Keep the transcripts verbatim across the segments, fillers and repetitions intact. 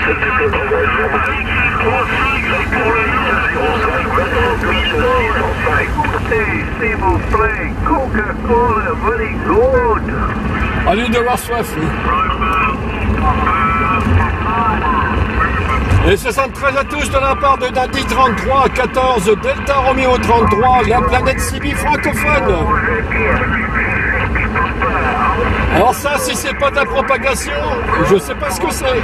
S'il vous plaît, Coca-Cola, very good. Allez, d'avoir soif. Et soixante-treize à tous de la part de Dandy trente-trois, quatorze, Delta Romeo trente-trois, la planète Sibi francophone. Alors ça, si c'est pas de la propagation, je sais pas ce que c'est.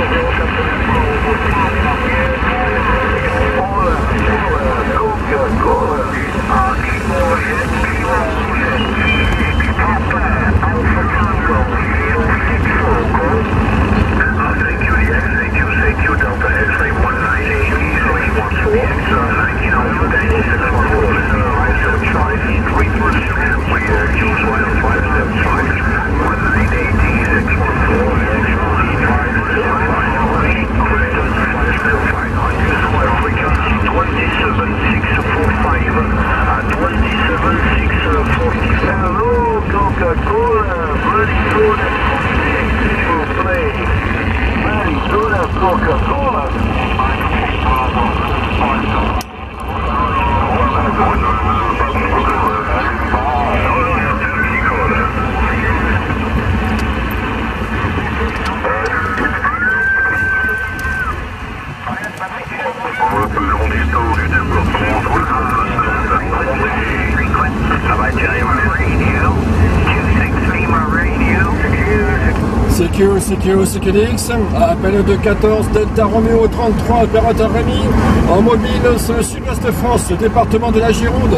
Hello, Coca-Cola, very good. S'il vous plaît, very good Coca-Cola. Secure, Secure, C Q D X, appel de quatorze, Delta Romeo trente-trois, opérateur Rémi, en mobile sur le sud-ouest de France, département de la Gironde.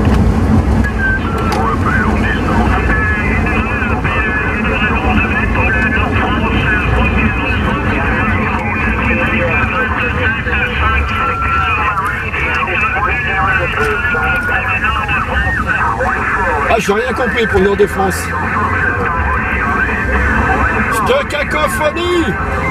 Ah, j'ai rien compris pour le nord de France. De cacophonie.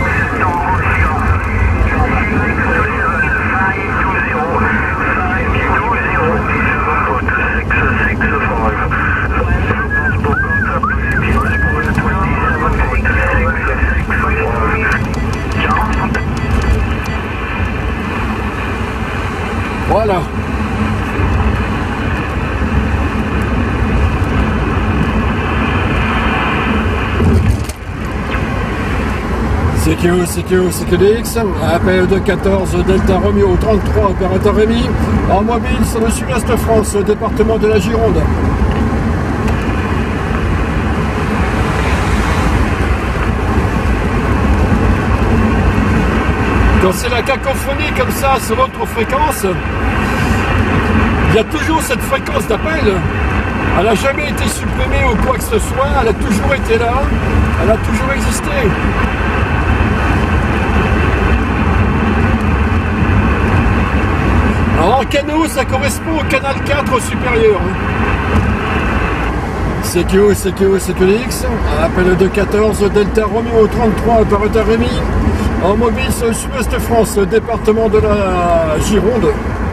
Voilà. C Q, C Q, C Q D X, appel de quatorze, Delta Romeo trente-trois, opérateur Rémi, en mobile sur le sud-est de France, département de la Gironde. Quand c'est la cacophonie comme ça sur votre fréquence, il y a toujours cette fréquence d'appel. Elle n'a jamais été supprimée ou quoi que ce soit, elle a toujours été là, elle a toujours existé. Alors en canot, ça correspond au canal quatre supérieur. C Q, C Q, C Q D X, appel de quatorze, Delta Romeo trente-trois, opérateur Rémi, en mobile sur le sud-ouest de France, département de la Gironde.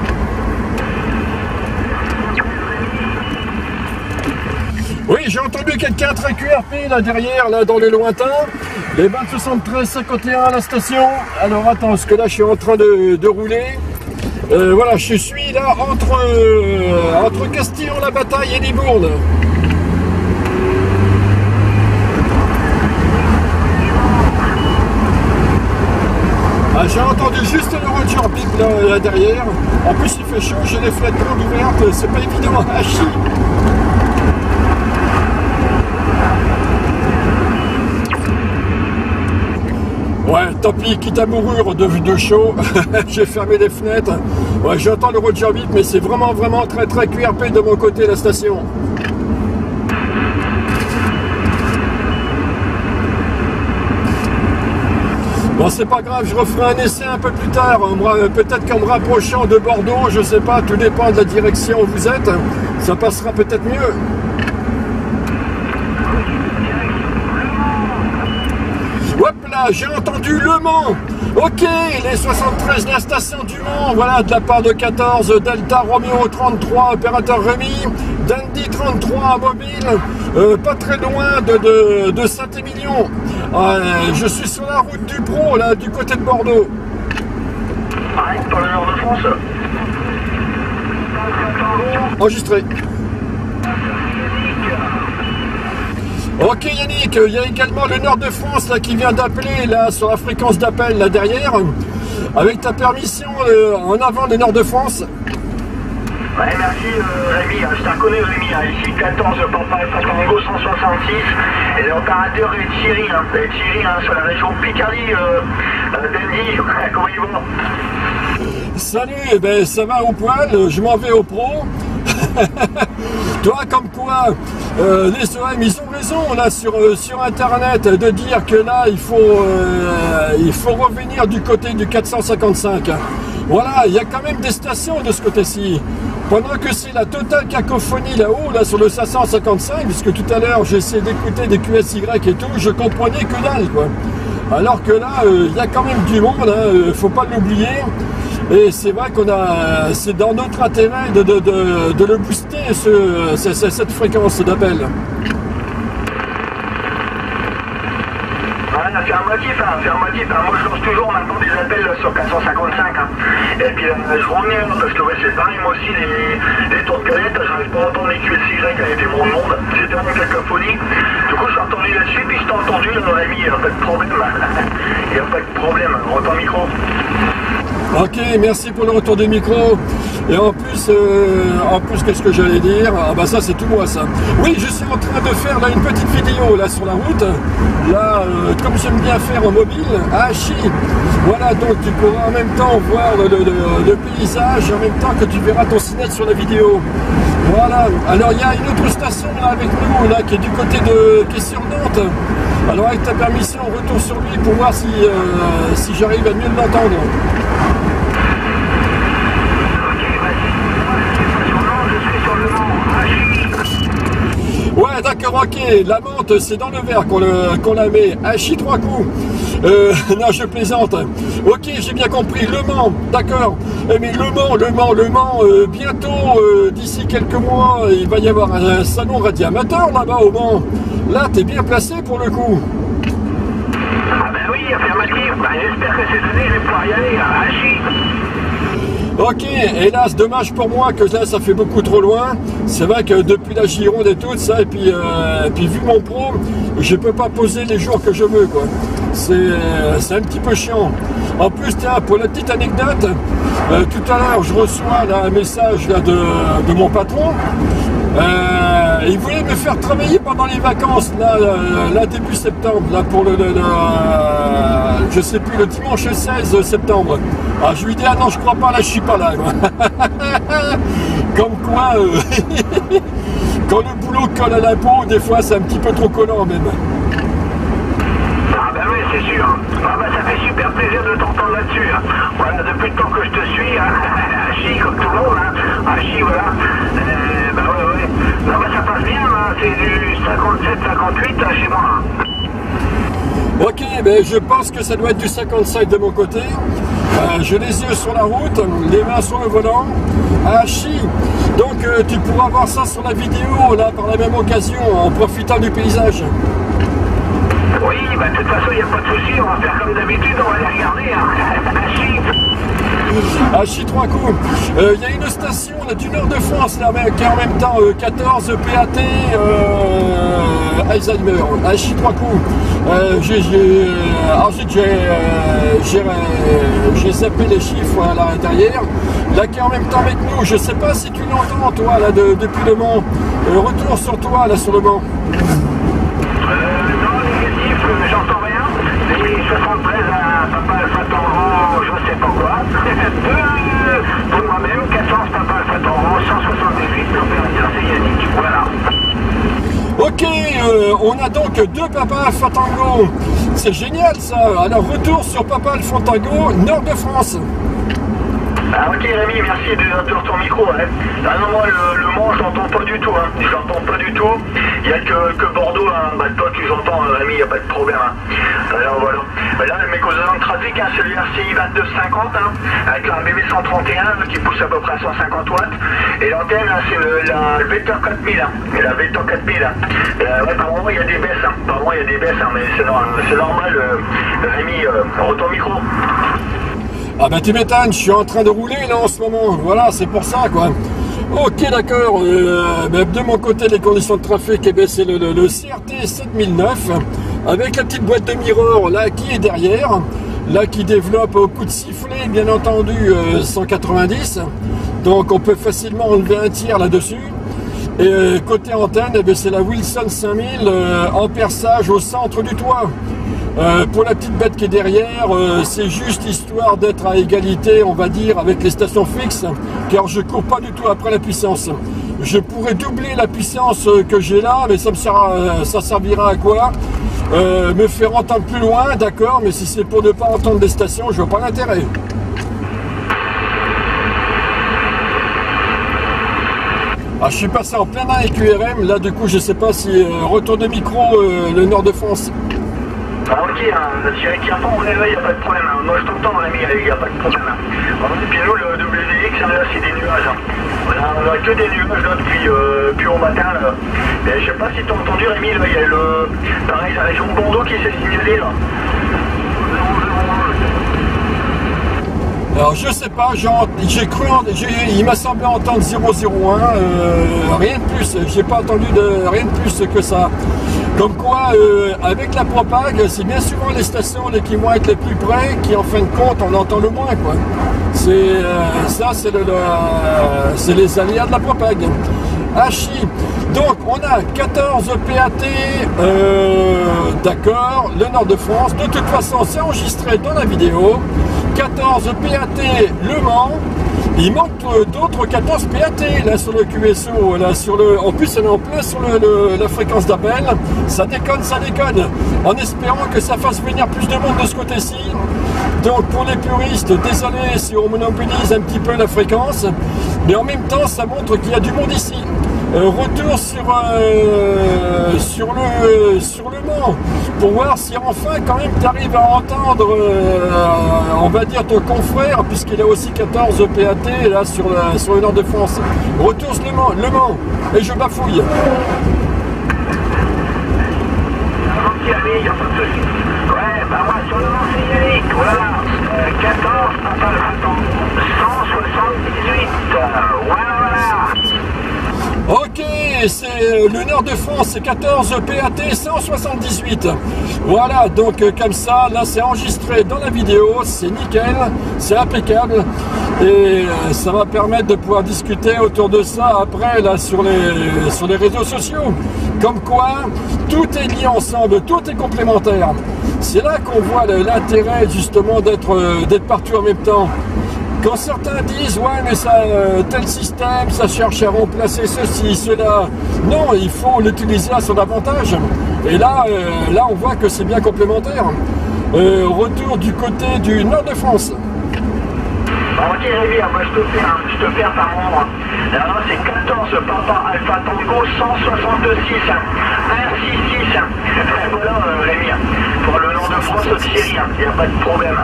Oui, j'ai entendu quelqu'un très Q R P là derrière, là dans les lointains. Les vingt soixante-treize cinquante et un à la station. Alors attends, parce que là je suis en train de, de rouler. Euh, voilà, je suis là entre, euh, entre Castillon-la-Bataille et Libourne. Ah, j'ai entendu juste le Roger Bip là, là derrière. En plus il fait chaud, j'ai les fenêtres grandes ouvertes, c'est pas évident à chier. Ouais, tant pis, quitte à mourir de, de chaud, j'ai fermé les fenêtres. Ouais, j'entends le Roger Bip, mais c'est vraiment, vraiment très, très Q R P de mon côté, la station. Bon, c'est pas grave, je referai un essai un peu plus tard, peut-être qu'en me rapprochant de Bordeaux, je sais pas, tout dépend de la direction où vous êtes, ça passera peut-être mieux. Hop là, j'ai entendu Le Mans. Ok, les soixante-treize, la station du Mans, voilà, de la part de quatorze, Delta Romeo trente-trois, opérateur Rémi, Dandy trente-trois, mobile, euh, pas très loin de, de, de Saint-Émilion. Euh, je suis sur la route du Pro, là, du côté de Bordeaux. Ah, dans le nord de France. Enregistré. Ok Yannick, il y a également le nord de France là qui vient d'appeler là sur la fréquence d'appel là derrière. Avec ta permission, euh, en avant le nord de France. Ouais, merci euh, Rémi, je te reconnais Rémi, hein, ici quatorze Papa Fatango cent soixante-six et l'opérateur est Thierry, hein, et Thierry hein, sur la région Picardie, euh, euh, Dandy, comment ils vont? Salut, eh ben, ça va au poil, je m'en vais au pro. Toi, comme quoi, euh, les O M, ils ont raison là sur, euh, sur internet de dire que là, il faut, euh, il faut revenir du côté du quatre cent cinquante-cinq. Voilà, il y a quand même des stations de ce côté-ci. Pendant que c'est la totale cacophonie là-haut, là sur le cinq cent cinquante-cinq, puisque tout à l'heure j'ai essayé d'écouter des Q S Y et tout, je comprenais que dalle, quoi. Alors que là, il euh, y a quand même du monde, il hein, ne faut pas l'oublier. Et c'est vrai qu'on a, c'est dans notre intérêt de, de, de, de le booster, ce, ce, cette fréquence d'appel. Ouais, affirmatif, hein, affirmatif. Hein. Moi je lance toujours maintenant des appels là, sur quatre cent cinquante-cinq. Hein. Et puis euh, je reviens parce que ouais, c'est pareil, moi aussi les, les tours de canette, j'arrive pas à entendre les Q S Y avec des gros monde. C'était vraiment cacophonie. Du coup je suis retourné là-dessus, puis je t'ai entendu, là, mon ami, il n'y a pas de problème. Il n'y a pas de problème, retends micro. Ok, merci pour le retour du micro. Et en plus, euh, en plus, qu'est-ce que j'allais dire? Ah bah ça, c'est tout moi, ça. Oui, je suis en train de faire là une petite vidéo là sur la route. Là, euh, comme j'aime bien faire en mobile, à Achy. Voilà, donc tu pourras en même temps voir le, le, le, le paysage, en même temps que tu verras ton ciné sur la vidéo. Voilà. Alors il y a une autre station là avec nous, là, qui est du côté de, qui est sur Nantes. Alors avec ta permission, retour sur lui pour voir si, euh, si j'arrive à mieux l'entendre. Ouais, d'accord, ok. La menthe, c'est dans le verre qu'on qu'on la met. Achy trois coups. Euh, non, je plaisante. Ok, j'ai bien compris. Le Mans, d'accord. Mais le Mans, le Mans, le Mans, euh, bientôt, euh, d'ici quelques mois, il va y avoir un salon radiamateur là-bas au Mans. Là, t'es bien placé pour le coup. Ah ben oui, affirmatif. Ben, j'espère que cette année, je vais pouvoir y aller à Achy. Ok, hélas, dommage pour moi que là ça fait beaucoup trop loin. C'est vrai que depuis la Gironde et tout ça, et puis, euh, et puis vu mon pro, je peux pas poser les jours que je veux, quoi. C'est un petit peu chiant. En plus, tiens, pour la petite anecdote, euh, tout à l'heure je reçois là, un message là, de, de mon patron. Euh, il voulait me faire travailler pendant les vacances, là, là début septembre, là pour le, le, le je sais plus, le dimanche seize septembre. Ah, je lui dis, ah non, je crois pas, là, je suis pas là. Comme quoi, euh, quand le boulot colle à la peau, des fois, c'est un petit peu trop collant même. Ah ben oui, c'est sûr. Ah ben ça fait super plaisir de t'entendre là-dessus. Voilà, depuis le temps que je te suis, hein. Achy comme tout le monde, hein. Achy, voilà. Euh, ben ouais, ouais. Non, ben ça passe bien, hein. C'est du cinquante-sept cinquante-huit hein, chez moi. Ok, ben je pense que ça doit être du cinquante-cinq de mon côté. Euh, j'ai les yeux sur la route, les mains sur le volant, à Achy. Donc euh, tu pourras voir ça sur la vidéo, là, par la même occasion, en profitant du paysage. Oui, bah de toute façon, il n'y a pas de souci, on va faire comme d'habitude, on va les regarder, hein. Achy. Achy trois coups. Il euh, y a une station là, du nord de France là, qui est en même temps euh, quatorze P A T euh, Alzheimer. Achy trois coups. Euh, ensuite j'ai euh, zappé les chiffres à l'intérieur. Là qui est en même temps avec nous. Je sais pas si tu l'entends toi là de, depuis le Mans. Euh, retour sur toi là sur le Mans. Euh, non, négatif, euh, j'entends rien. Les soixante-treize à Papa Alpha Tango, je sais pas quoi. deux pour moi-même, quatre cents Papa Alpha Tango, cent soixante-dix-huit, l'opérateur c'est Yannick. Voilà. Ok, euh, on a donc deux Papa Alpha Tango. C'est génial ça. Alors retour sur Papa Alpha Tango, nord de France. Ah Ah ok Rémi, merci de, de ton micro. Hein. Ah non, moi le, le Mans, je l'entends pas du tout. Hein. Je l'entends pas du tout. Il n'y a que, que Bordeaux. Hein. Bah, toi tu j'entends Rémi, il n'y a pas de problème. Hein. Alors voilà. Là, le mec aux agents de trafic, hein, c'est le R C I vingt-deux cinquante, hein, avec un B B cent trente et un qui pousse à peu près à cent cinquante watts. Et l'antenne, hein, c'est le, la, le Vector quatre mille. Hein. Et la Vector quatre mille. Hein. Euh, ouais, par moment, il y a des baisses. Hein. Par moment, il y a des baisses, hein, mais c'est normal, normal euh, Rémi, euh, retourne micro. Ah bah tu m'étonnes, je suis en train de rouler là en ce moment, voilà, c'est pour ça quoi. Ok d'accord, euh, bah, de mon côté les conditions de trafic, eh ben, c'est le, le, le C R T sept mille neuf avec la petite boîte de mirror là qui est derrière, là qui développe au coup de sifflet bien entendu euh, cent quatre-vingt-dix, donc on peut facilement enlever un tiers là-dessus. Et euh, côté antenne, eh ben, c'est la Wilson cinq mille euh, en perçage au centre du toit. Euh, pour la petite bête qui est derrière, euh, c'est juste histoire d'être à égalité, on va dire, avec les stations fixes, car je cours pas du tout après la puissance. Je pourrais doubler la puissance que j'ai là, mais ça me sert à, ça servira à quoi? euh, Me faire entendre plus loin, d'accord, mais si c'est pour ne pas entendre les stations, je vois pas l'intérêt. Ah, je suis passé en plein avec Q R M, là du coup je sais pas si euh, retour de micro euh, le nord de France. Ah ok, hein, si avec Pierre on est là, il n'y a pas de problème. Hein. Moi je t'entends Rémi, il n'y a pas de problème. Hein. Et puis nous, le W D X, là c'est des nuages. Hein. On a, on a que des nuages là depuis, euh, depuis au matin. Là. Et je sais pas si tu as entendu Rémi, là, il y a le. Pareil, la région de Bordeaux qui s'est signalée là. Alors je sais pas, j'ai cru, il m'a semblé entendre zéro zéro un, euh, rien de plus, j'ai pas entendu de rien de plus que ça. Comme quoi, euh, avec la propague, c'est bien souvent les stations les qui vont être les plus près qui en fin de compte on entend le moins quoi. C'est euh, ça, c'est le, le c'est les aléas de la propague. Hachi. Donc on a quatorze P A T, euh, d'accord, le nord de France. De toute façon, c'est enregistré dans la vidéo. quatorze P A T Le Mans. Il manque d'autres quatorze P A T là sur le Q S O, là sur le. En plus, on est en plein sur le, le, la fréquence d'appel. Ça déconne, ça déconne. En espérant que ça fasse venir plus de monde de ce côté-ci. Donc pour les puristes, désolé si on monopolise un petit peu la fréquence, mais en même temps, ça montre qu'il y a du monde ici. Euh, retour sur, euh, sur, le, sur le Mans pour voir si enfin quand même tu arrives à entendre euh, on va dire ton confrère puisqu'il a aussi quatorze P A T là sur, la, sur le nord de France. Retour sur le Mans, le Mans et je bafouille. Ok, allez, il n'y a pas de souci. Ouais, bah moi sur le Mans c'est Yannick, voilà. Euh, quatorze, attends, cent soixante-dix-huit, euh, voilà, voilà. Ok, c'est le nord de France, c'est quatorze P A T cent soixante-dix-huit. Voilà, donc comme ça, là c'est enregistré dans la vidéo, c'est nickel, c'est impeccable. Et ça va permettre de pouvoir discuter autour de ça après, là, sur les, sur les réseaux sociaux. Comme quoi, tout est lié ensemble, tout est complémentaire. C'est là qu'on voit l'intérêt justement d'être d'être partout en même temps. Quand certains disent ouais mais ça euh, tel système ça cherche à remplacer ceci, cela, non, il faut l'utiliser à son avantage. Et là, euh, là on voit que c'est bien complémentaire. Euh, retour du côté du nord de France. Bon, ok Rémi, moi je te perds, je te perds par moment. Alors là c'est quatorze Papa Alpha Tango cent soixante-six, un six six. Voilà euh, Rémi, pour le nord de France Thierry, il n'y a pas de problème.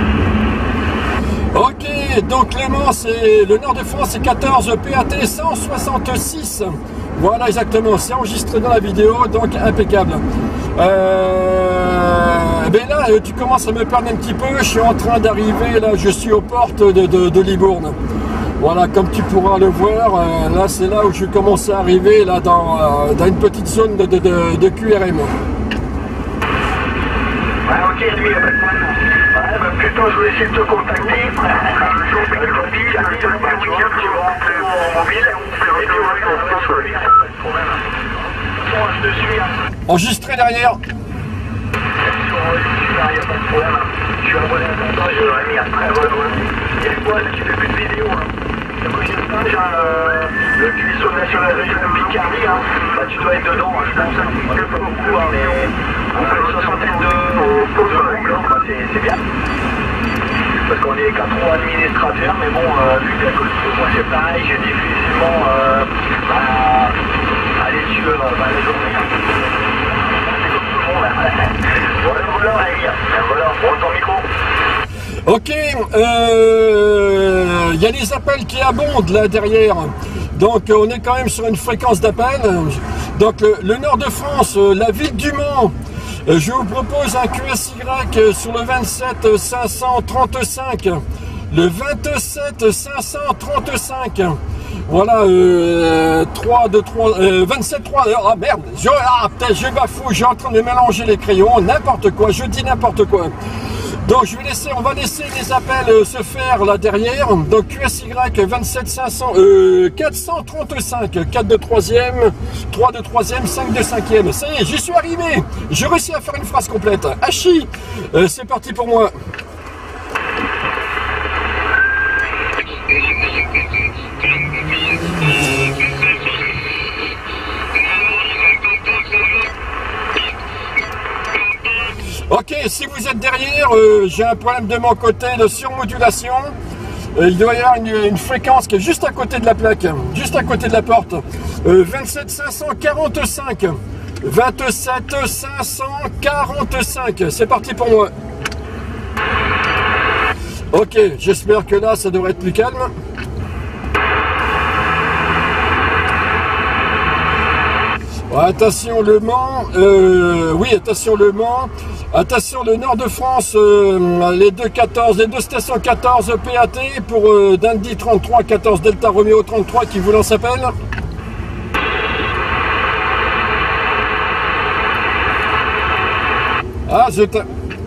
Ok, donc Le Mans, c'est le nord de France, c'est quatorze P A T cent soixante-six. Voilà exactement, c'est enregistré dans la vidéo, donc impeccable. Euh, ben là, tu commences à me perdre un petit peu, je suis en train d'arriver, là, je suis aux portes de, de, de Libourne. Voilà, comme tu pourras le voir, euh, là c'est là où je commence à arriver, là, dans, euh, dans une petite zone de, de, de, de Q R M. Ouais, ok, lui, il n'y a pas de problème. Ouais, bah plutôt, je vais essayer de te contacter. Je vais te dire, j'arrive, tu vois, tu vas rentrer mon mobile, et puis on va faire sur le lien, pas de problème. Bon, je te suis. Enregistré derrière. Il n'y a pas de problème. Je suis abonné à ton page, Rémi, après, ouais, ouais. Et quoi, là, tu fais plus de vidéos, hein. La prochaine page, hein, euh, le Q S O national régional Picardie, hein, bah, tu dois être dedans, hein, je pense. On ne pas beaucoup, hein, mais on fait une soixantaine de photos, bah, c'est bien. parce qu'on est qu'à trois administrateurs, mais bon, euh, vu qu'à côté de moi c'est pareil, j'ai difficilement euh, bah, aller sur euh, bah, les journées. Voilà, voilà, voilà, prends ton micro. Ok, il euh, y a les appels qui abondent là derrière, donc on est quand même sur une fréquence d'appel. Donc le, le nord de France, la ville du Mans, je vous propose un Q S Y sur le vingt-sept cinq cent trente-cinq, le vingt-sept cinq cent trente-cinq. Voilà, euh, trois, deux, trois, euh, vingt-sept, trois, ah merde, je, ah, peut-être je bafoue, je suis en train de mélanger les crayons, n'importe quoi, je dis n'importe quoi. Donc je vais laisser, on va laisser les appels euh, se faire là derrière. Donc Q S Y vingt-sept cinq cents, euh, quatre cent trente-cinq, quatre de troisième, trois de troisième, cinq de cinquième. Ça y est, j'y suis arrivé. J'ai réussi à faire une phrase complète. Hachi, euh, c'est parti pour moi. Ok, si vous êtes derrière, euh, j'ai un problème de mon côté de surmodulation. Euh, il doit y avoir une, une fréquence qui est juste à côté de la plaque, juste à côté de la porte. Euh, vingt-sept cinq cent quarante-cinq. vingt-sept cinq cent quarante-cinq. C'est parti pour moi. Ok, j'espère que là, ça devrait être plus calme. Attention le Mans, euh, oui attention le Mans, attention le nord de France, euh, les deux quatorze, les deux stations quatorze P A T pour euh, Dundee trente-trois, quatorze Delta Romeo trente-trois qui vous lance appel. Ah zut.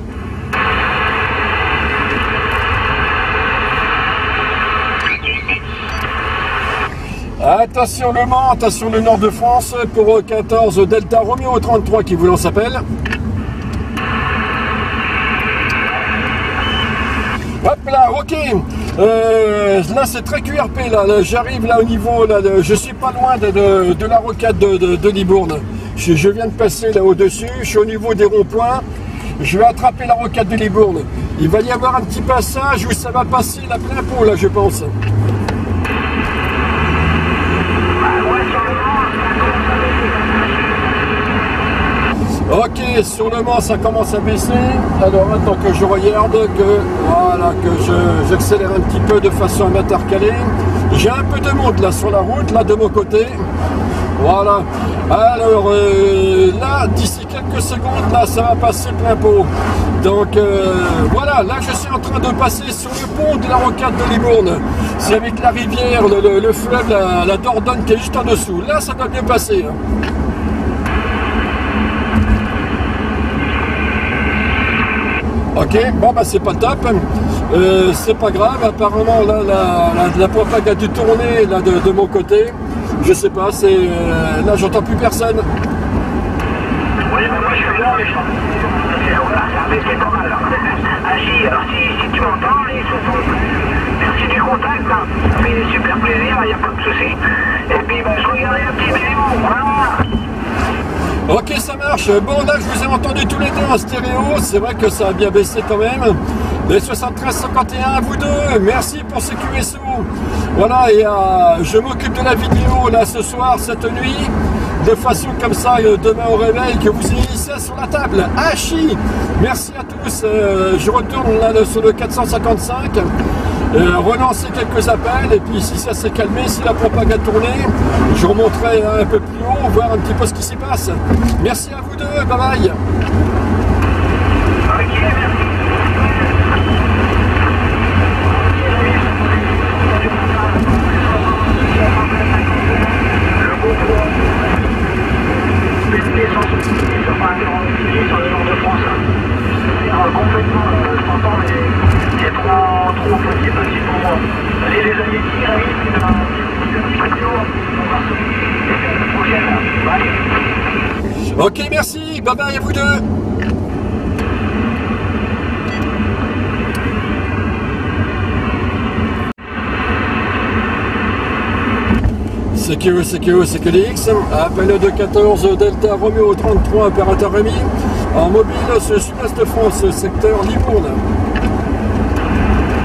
Attention le Mans, attention le nord de France pour quatorze Delta Romeo trente-trois qui vous lance appel. Hop là, ok. Euh, là c'est très Q R P là, là j'arrive là au niveau, là, de, je suis pas loin de, de, de la rocade de, de, de Libourne. Je, je viens de passer là au-dessus, je suis au niveau des ronds-points. Je vais attraper la rocade de Libourne. Il va y avoir un petit passage où ça va passer la plein pot là je pense. Ok, sur le Mans ça commence à baisser. Alors attends que je regarde, que voilà, que je j'accélère un petit peu de façon à m'intercaler. J'ai un peu de monde là sur la route, là de mon côté. Voilà. Alors euh, là, d'ici quelques secondes, là ça va passer plein pot. Donc euh, voilà, là je suis en train de passer sur le pont de la rocade de Libourne. C'est avec la rivière, le, le, le fleuve, la, la Dordogne qui est juste en dessous. Là ça doit bien passer. Hein. Ok, bon bah c'est pas top, euh, c'est pas grave, apparemment là la, la, la propague a dû tourner là de, de mon côté, je sais pas, c'est euh, là j'entends plus personne. Oui, mais moi je suis là, mais je voilà, c'est pas mal là. Agis, alors si, si tu m'entends, les sous merci du contact, hein. Ça fait super plaisir, il n'y a pas de souci. Et puis bah, je regardais un petit vidéo, voilà. Ok, ça marche. Bon, là, je vous ai entendu tous les deux en stéréo. C'est vrai que ça a bien baissé quand même. Les soixante-treize cinquante et un à vous deux. Merci pour ce Q S O. Voilà, et euh, je m'occupe de la vidéo là ce soir, cette nuit. De façon comme ça, euh, demain au réveil, que vous ayez ça sur la table. Hachi. Merci à tous. Euh, je retourne là sur le quatre cent cinquante-cinq. Euh, relancer quelques appels et puis si ça s'est calmé, si la propague a tourné, je remonterai un peu plus haut, voir un petit peu ce qui s'y passe. Merci à vous deux, bye bye. Ok, merci. Le beau point. Les sont pas sur le nord de France. C'est complètement, je t'entends, mais c'est trop, trop petit, petit pour moi. Allez les amis, tirez vite, c'est un petit vidéo, on va se dire à la prochaine. Bye. Ok, merci, bye bye à vous deux. C Q E, C Q E, C Q D X, appel de quatorze Delta Romeo trente-trois, opérateur Rémi, en mobile, sud-est France, secteur Libourne.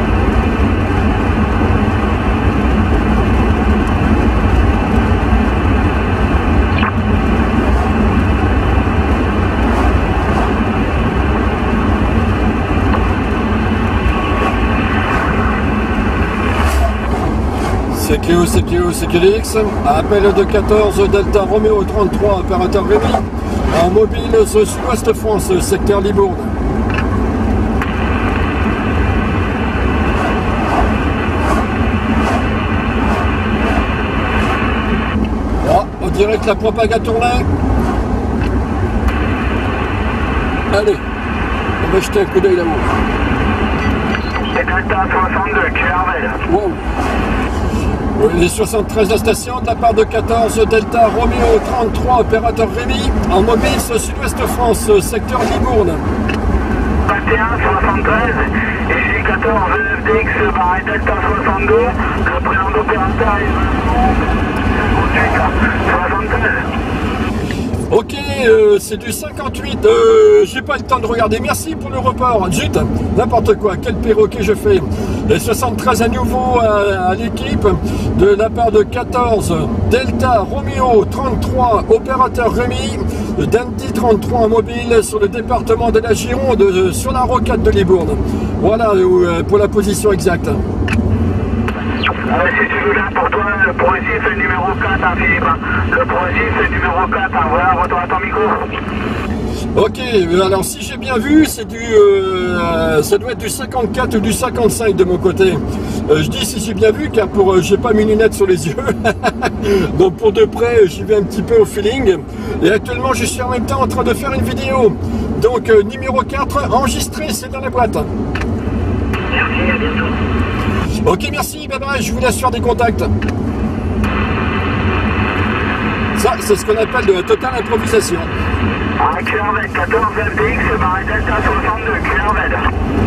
Kilo, c'est Kilo, c'est Kélix. Appel de quatorze Delta Romeo trente-trois, opérateur Rémi. En mobile sur Sud-Ouest France, secteur Libourne. Oh, on dirait que la propague a tourné. Allez, on va jeter un coup d'œil là-haut. C'est Delta soixante-deux, Q R V. Wow. Les soixante-treize la station de la part de quatorze Delta Romeo trente-trois, opérateur Rémi, en mobile sur Sud-Ouest France, secteur Libourne. vingt et un soixante-treize, et J quatorze F D X barré Delta soixante-deux, le prénom d'opérateur est soixante-treize. Ok, euh, c'est du cinquante-huit, euh, j'ai pas le temps de regarder, merci pour le report, zut, n'importe quoi, quel perroquet je fais. Les soixante-treize à nouveau à, à l'équipe, de la part de quatorze Delta Romeo trente-trois, opérateur Rémi, Dandy trente-trois en mobile sur le département de la Gironde, euh, sur la rocade de Libourne. Voilà euh, pour la position exacte. Euh, si tu veux là pour toi, le progressif est numéro quatre, hein, Philippe. Le progressif est numéro quatre, hein. Voilà, retourne à ton micro. Ok, alors si j'ai bien vu, c'est du, euh, ça doit être du cinquante-quatre ou du cinquante-cinq de mon côté. Euh, je dis si j'ai bien vu, car pour, euh, j'ai pas mes lunettes sur les yeux. Donc pour de près, j'y vais un petit peu au feeling. Et actuellement, je suis en même temps en train de faire une vidéo. Donc euh, numéro quatre, enregistré, c'est dans la boîte. Merci, à bientôt. Ok, merci, bye bye, je vous laisse faire des contacts. Ça, c'est ce qu'on appelle de la totale improvisation. Ah, Q R V, quatorze F D X, barré Delta soixante-deux, Q R V.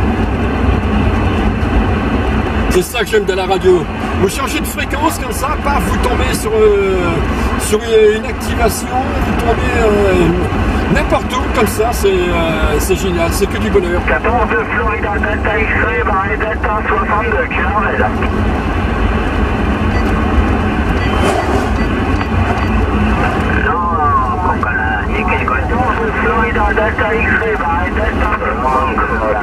C'est ça que j'aime de la radio. Vous changez de fréquence comme ça, paf, vous tombez sur, euh, sur une activation, vous tombez euh, n'importe où comme ça, c'est euh, génial, c'est que du bonheur. quatorze Florida Delta X-Ray, barré Delta soixante-deux, Q R V. Florida Delta X-Ray, barré Delta soixante-deux.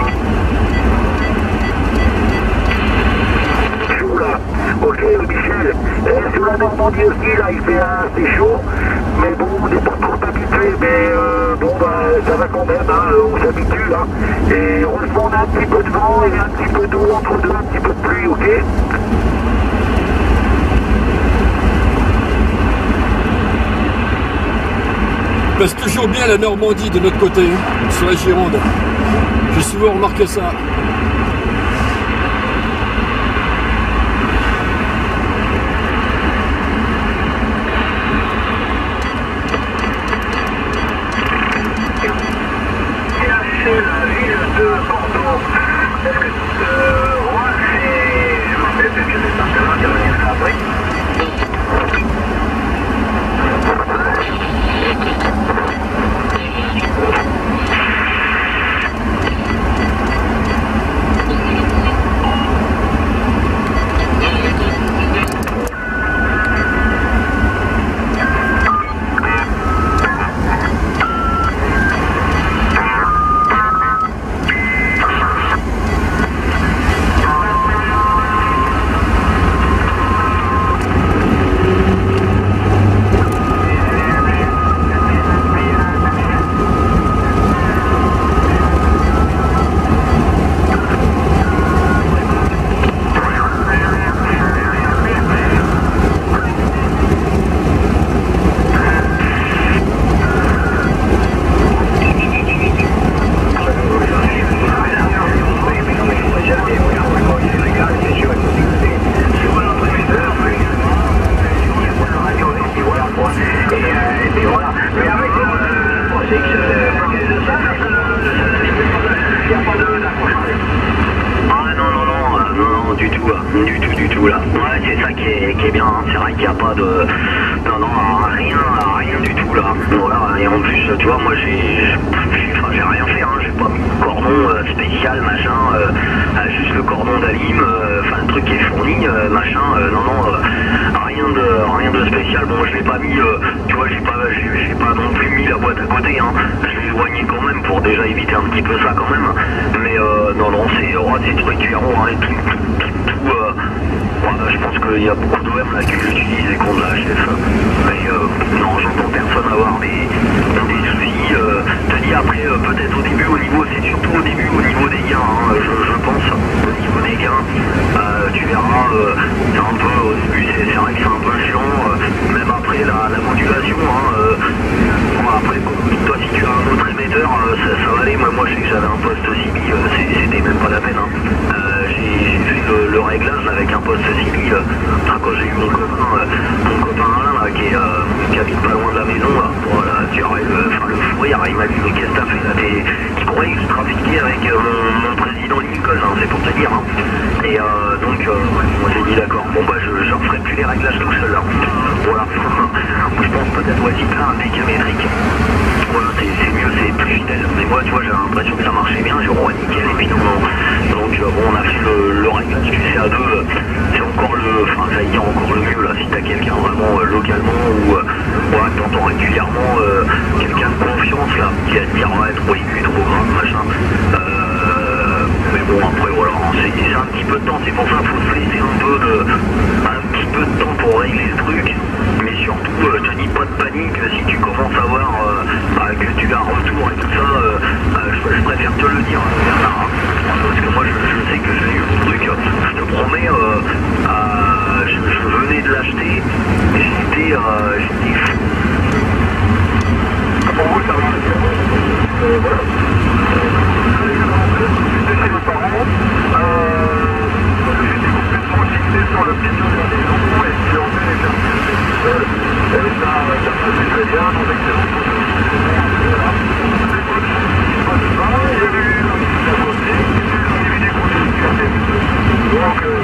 Ok Michel, et sur la Normandie aussi là il fait assez chaud, mais bon on n'est pas trop habitué, mais euh, bon bah ça va quand même, hein, on s'habitue là, et heureusement on a un petit peu de vent et un petit peu d'eau entre deux, un petit peu de pluie, ok. Passe toujours bien la Normandie de notre côté, sur la Gironde. J'ai souvent remarqué ça. C'est la ville de Bordeaux. Est-ce que euh, moi c'est... Je m'appelle peut-être que c'est ça, ça va intervenir ça après. Du tout, du tout là. Ouais, c'est ça qui est, qui est bien, hein. C'est vrai qu'il n'y a pas de... Non, non, rien, rien du tout là. Voilà, et en plus, tu vois, moi j'ai... Enfin, j'ai rien fait, hein. J'ai pas mis de cordon euh, spécial, machin, euh, euh, juste le cordon d'alim, euh, enfin le truc qui est fourni, euh, machin, euh, non, non, euh, rien de rien de spécial. Bon, je l'ai pas mis, euh, tu vois, j'ai pas, j'ai pas non plus mis la boîte à côté, hein. Je l'ai éloigné quand même pour déjà éviter un petit peu ça quand même. Mais euh, non, non, c'est oh, des trucs qui hein, et tout, tout, tout, tout, euh, Voilà, je pense qu'il y a beaucoup d'O M là qui l'utilisent et qu'on l'a H F. Mais euh, non, j'entends personne avoir des, des soucis. Euh, te dis après, euh, peut-être au début, au niveau, c'est surtout au début au niveau des gains, hein, je, je pense. Au niveau des gains, euh, tu verras, euh, c'est un peu, au début, c'est vrai que c'est un peu chiant, euh, même après la, la modulation. Hein, euh, bon, après, toi, si tu as un autre émetteur, euh, ça, ça va aller. Moi, moi, je sais que j'avais un poste C B, euh, c'était même pas la peine. Hein. Euh, j'ai fait le, le réglage avec un poste C B. Euh, quand j'ai eu mon copain, euh, mon copain Alain, là, qui, est, euh, qui habite pas loin de la maison, là, voilà, tu aurais le, enfin, le fou rire, il m'a dit, mais qu'est-ce que t'as fait là? Il croyait que je trafiquais avec euh, mon, mon président Lincoln, hein, c'est pour te dire. Hein. Et euh, donc, euh, moi j'ai dit d'accord, bon bah je ne referai plus les réglages tout seul là. Voilà, je pense peut-être aussi plein un décamétrique. Voilà, c'est mieux, c'est plus fidèle. Mais moi, tu vois, j'avais l'impression que ça marchait bien, j'ai roi nickel, et puis non, non. Donc, euh, bon, on a fait le, le réglage du C A deux, euh, c'est encore le, enfin, ça y est, encore le mieux, là, si t'as quelqu'un vraiment euh, localement, ou, euh, ouais, t'entends régulièrement euh, quelqu'un de confiance, là, qui va te dire, ouais, trop aigu, trop grave, machin. Euh, mais bon, après, voilà, c'est un petit peu de temps, c'est pour ça qu'il faut se laisser un peu de, un petit peu de temps pour régler le truc. Mais surtout, euh, je te dis pas de panique si tu commences à voir euh, bah, que tu as un retour et tout ça, euh, euh, je, je préfère te le dire, Bernard, hein, parce que moi je, je sais que j'ai eu mon truc, je te promets, euh, euh, je, je venais de l'acheter, j'étais euh, j'étais fou. Pour vous, ça va euh, voilà. J'étais chez mes parents, euh, j'étais complètement fixé sur le pignon de la maison, et puis en fait, j'ai un et ça, ça faisait très bien, donc excellent. Voilà. C'est pas de pas de vin, il y avait eu un petit avancé, il y avait des conditions. Donc, euh,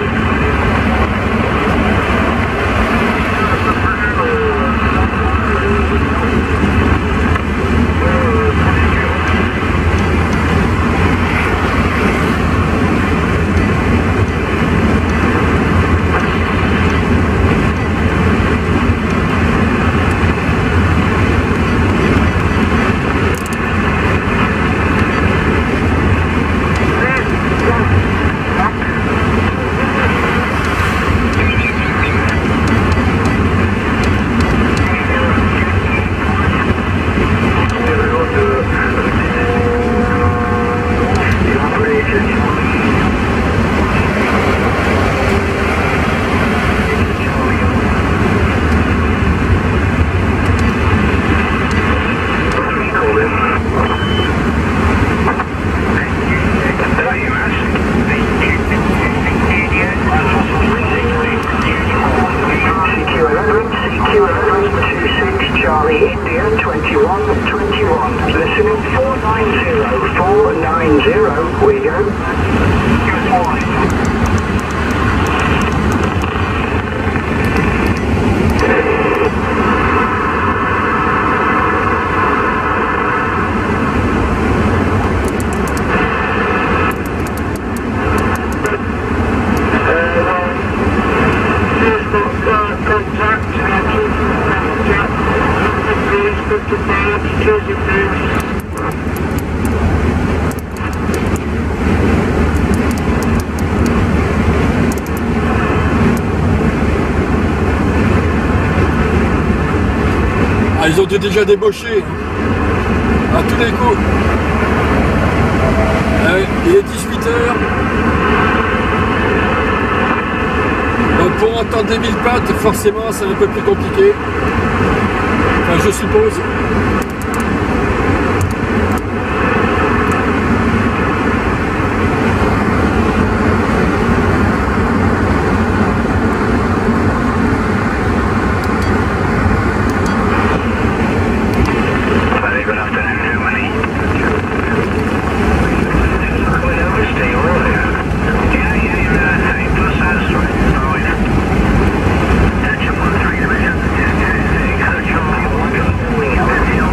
un peu plus, euh, euh, producteur. Ah, ils ont été déjà débauchés à tous les coups. Euh, il est dix-huit heures. Donc pour entendre des mille pattes, forcément c'est un peu plus compliqué. Enfin, je suppose. Yeah.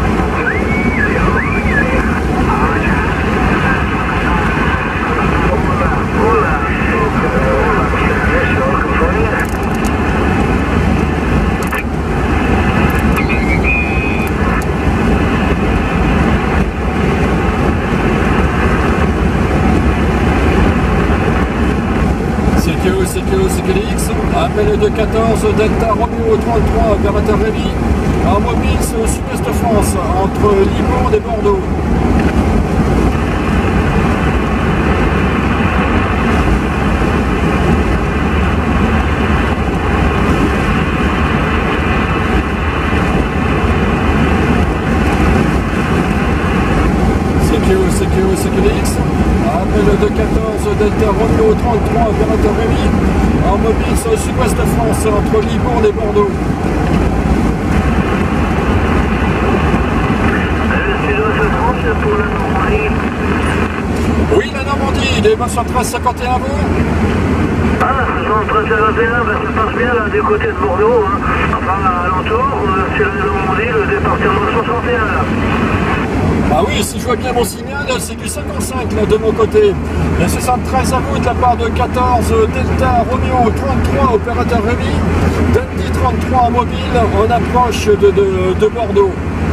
deux quatorze Delta Romeo trente-trois, opérateur Rémi. En mobile, c'est au sud-est de France, entre Libourne et Bordeaux. C Q O, C Q D X, appel deux quatorze Delta Romeo trente-trois, opérateur Rémi, en mobile c'est au sud-ouest de France, entre Libourne et Bordeaux. Le sud-ouest de France, c'est pour la Normandie. Oui, la Normandie, il est vingt treize cinquante et un vous. Ah, soixante-treize cinquante et un, ben ça passe bien là du côté de Bordeaux, hein. Enfin à l'entour, c'est la Normandie, le département soixante et un là. Ah oui, si je vois bien mon signal, c'est du cinquante-cinq là de mon côté. Et soixante-treize à vous de la part de quatorze Delta Romeo trente-trois, opérateur Rémi. Dundee trente-trois mobile, en approche de, de, de Bordeaux.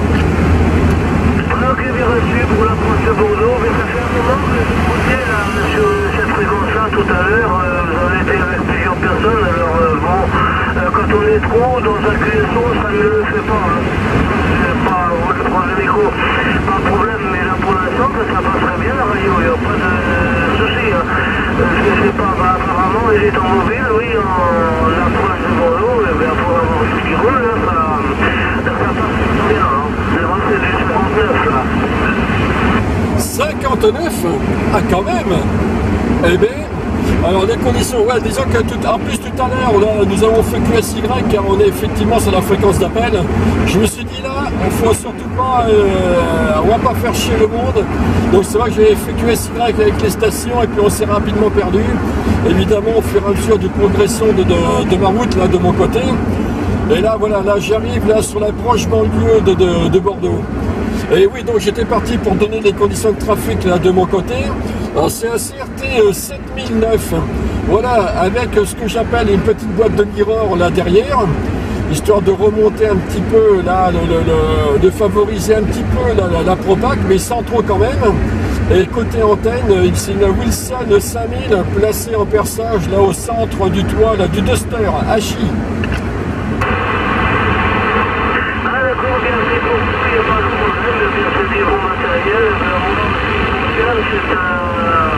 Ok, bien reçu pour l'approche de Bordeaux, mais ça fait un moment que je vous disais là, sur cette fréquence-là tout à l'heure, euh, vous avez été avec plusieurs personnes, alors euh, bon, euh, quand on est trop dans un cuisson, ça ne le fait pas. Hein. C'est pas votre problème micro, pas de problème, mais là pour l'instant, ça passe très bien la radio, il n'y a pas de euh, souci. Hein. Euh, je ne sais pas, bah, apparemment il est en mobile, oui, en approche de Bordeaux, et bien pour avoir ce qui roule, là, ça, ça passe bien. Hein. C'est du cinquante-neuf là. cinquante-neuf? Ah quand même. Eh bien, alors les conditions, ouais, disons que tout, en plus tout à l'heure, nous avons fait Q S Y car on est effectivement sur la fréquence d'appel. Je me suis dit là, il faut surtout pas, euh, on va pas faire chier le monde. Donc c'est vrai que j'ai fait Q S Y avec les stations et puis on s'est rapidement perdu. Évidemment au fur et à mesure de progression de, de, de ma route là de mon côté. Et là voilà, là j'arrive là sur la proche banlieue de, de, de Bordeaux. Et oui, donc j'étais parti pour donner les conditions de trafic là de mon côté. Alors c'est un C R T sept mille neuf, voilà, avec ce que j'appelle une petite boîte de mirror là derrière, histoire de remonter un petit peu là, le, le, le, de favoriser un petit peu la, la, la propague, mais sans trop quand même. Et côté antenne, c'est une Wilson cinq mille placée en perçage là au centre du toit là, du Duster H I. C'est un...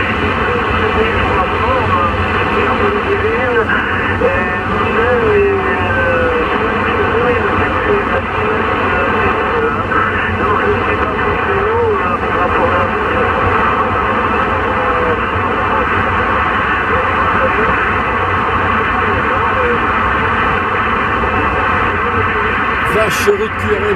Vacherie de Q R M.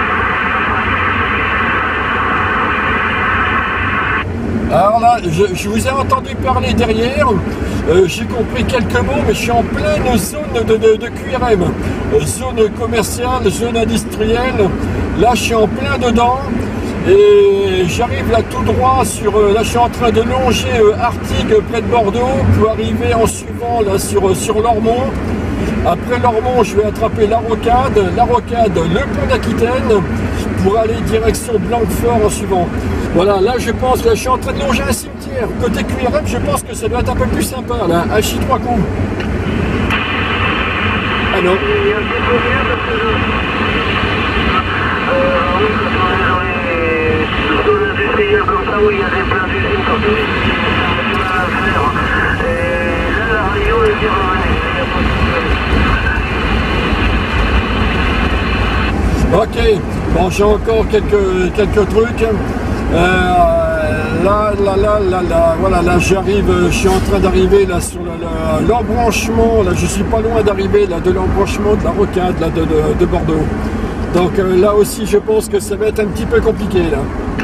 Alors là, je, je vous ai entendu parler derrière, euh, j'ai compris quelques mots, mais je suis en pleine zone de, de, de Q R M, euh, zone commerciale, zone industrielle, là je suis en plein dedans, et j'arrive là tout droit sur, euh, là je suis en train de longer euh, Artigues près de Bordeaux, pour arriver en suivant là sur, sur Lormont. Après Lormont, je vais attraper la Rocade, la Rocade, le pont d'Aquitaine, pour aller direction Blanquefort en suivant. Voilà, là je pense, là je suis en train de longer un cimetière. Côté Q R M, je pense que ça doit être un peu plus sympa, là, H I trois coups. Ah non. Il y a un petit peu mieux parce que je... Euh, oui, quand on est dans les zones industrielles comme ça, où il y a des plein d'usines partout, ça a du mal à faire. Et là, la radio est bien revenue, il n'y a pas de problème. Ok, bon j'ai encore quelques, quelques trucs. Euh, là, là, là, là, là, voilà, là j'arrive, je suis en train d'arriver là sur l'embranchement, là je suis pas loin d'arriver là de l'embranchement de la Rocade là de, de, de Bordeaux. Donc euh, là aussi je pense que ça va être un petit peu compliqué là.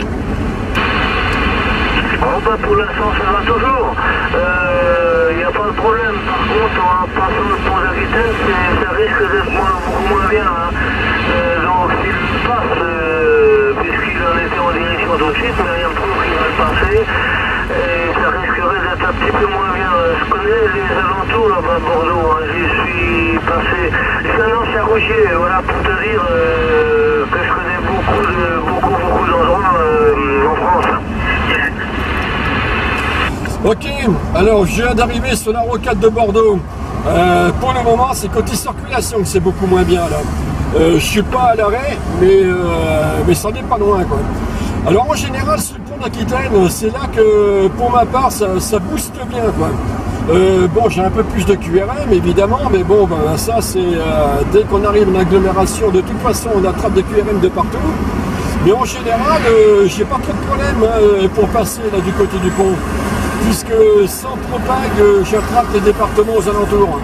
Bon bah pour l'instant ça va toujours, il euh, n'y a pas de problème. Par contre en passant le pont d'Aquitaine, ça risque d'être beaucoup moins bien. Hein. Euh, donc s'il passe, euh, puisqu'il en était en direction tout de suite, mais il y a un pont qui va le passer, et ça risquerait d'être un petit peu moins bien. Je connais les alentours là-bas à Bordeaux, hein. J'y suis passé. Je suis un ancien routier, voilà, pour te dire euh, que je connais beaucoup, de, beaucoup, beaucoup d'endroits euh, en France. Ok, alors je viens d'arriver sur la Rocade de Bordeaux. Euh, pour le moment, c'est côté circulation que c'est beaucoup moins bien là. Euh, je suis pas à l'arrêt, mais, euh, mais ça n'est pas loin quoi. Alors en général, sur le pont d'Aquitaine, c'est là que pour ma part, ça, ça booste bien quoi. Euh, bon, j'ai un peu plus de Q R M évidemment, mais bon, ben, ça c'est euh, dès qu'on arrive en agglomération, de toute façon, on attrape des Q R M de partout. Mais en général, euh, j'ai pas trop de problème hein, pour passer là du côté du pont, puisque sans propague, euh, j'attrape les départements aux alentours.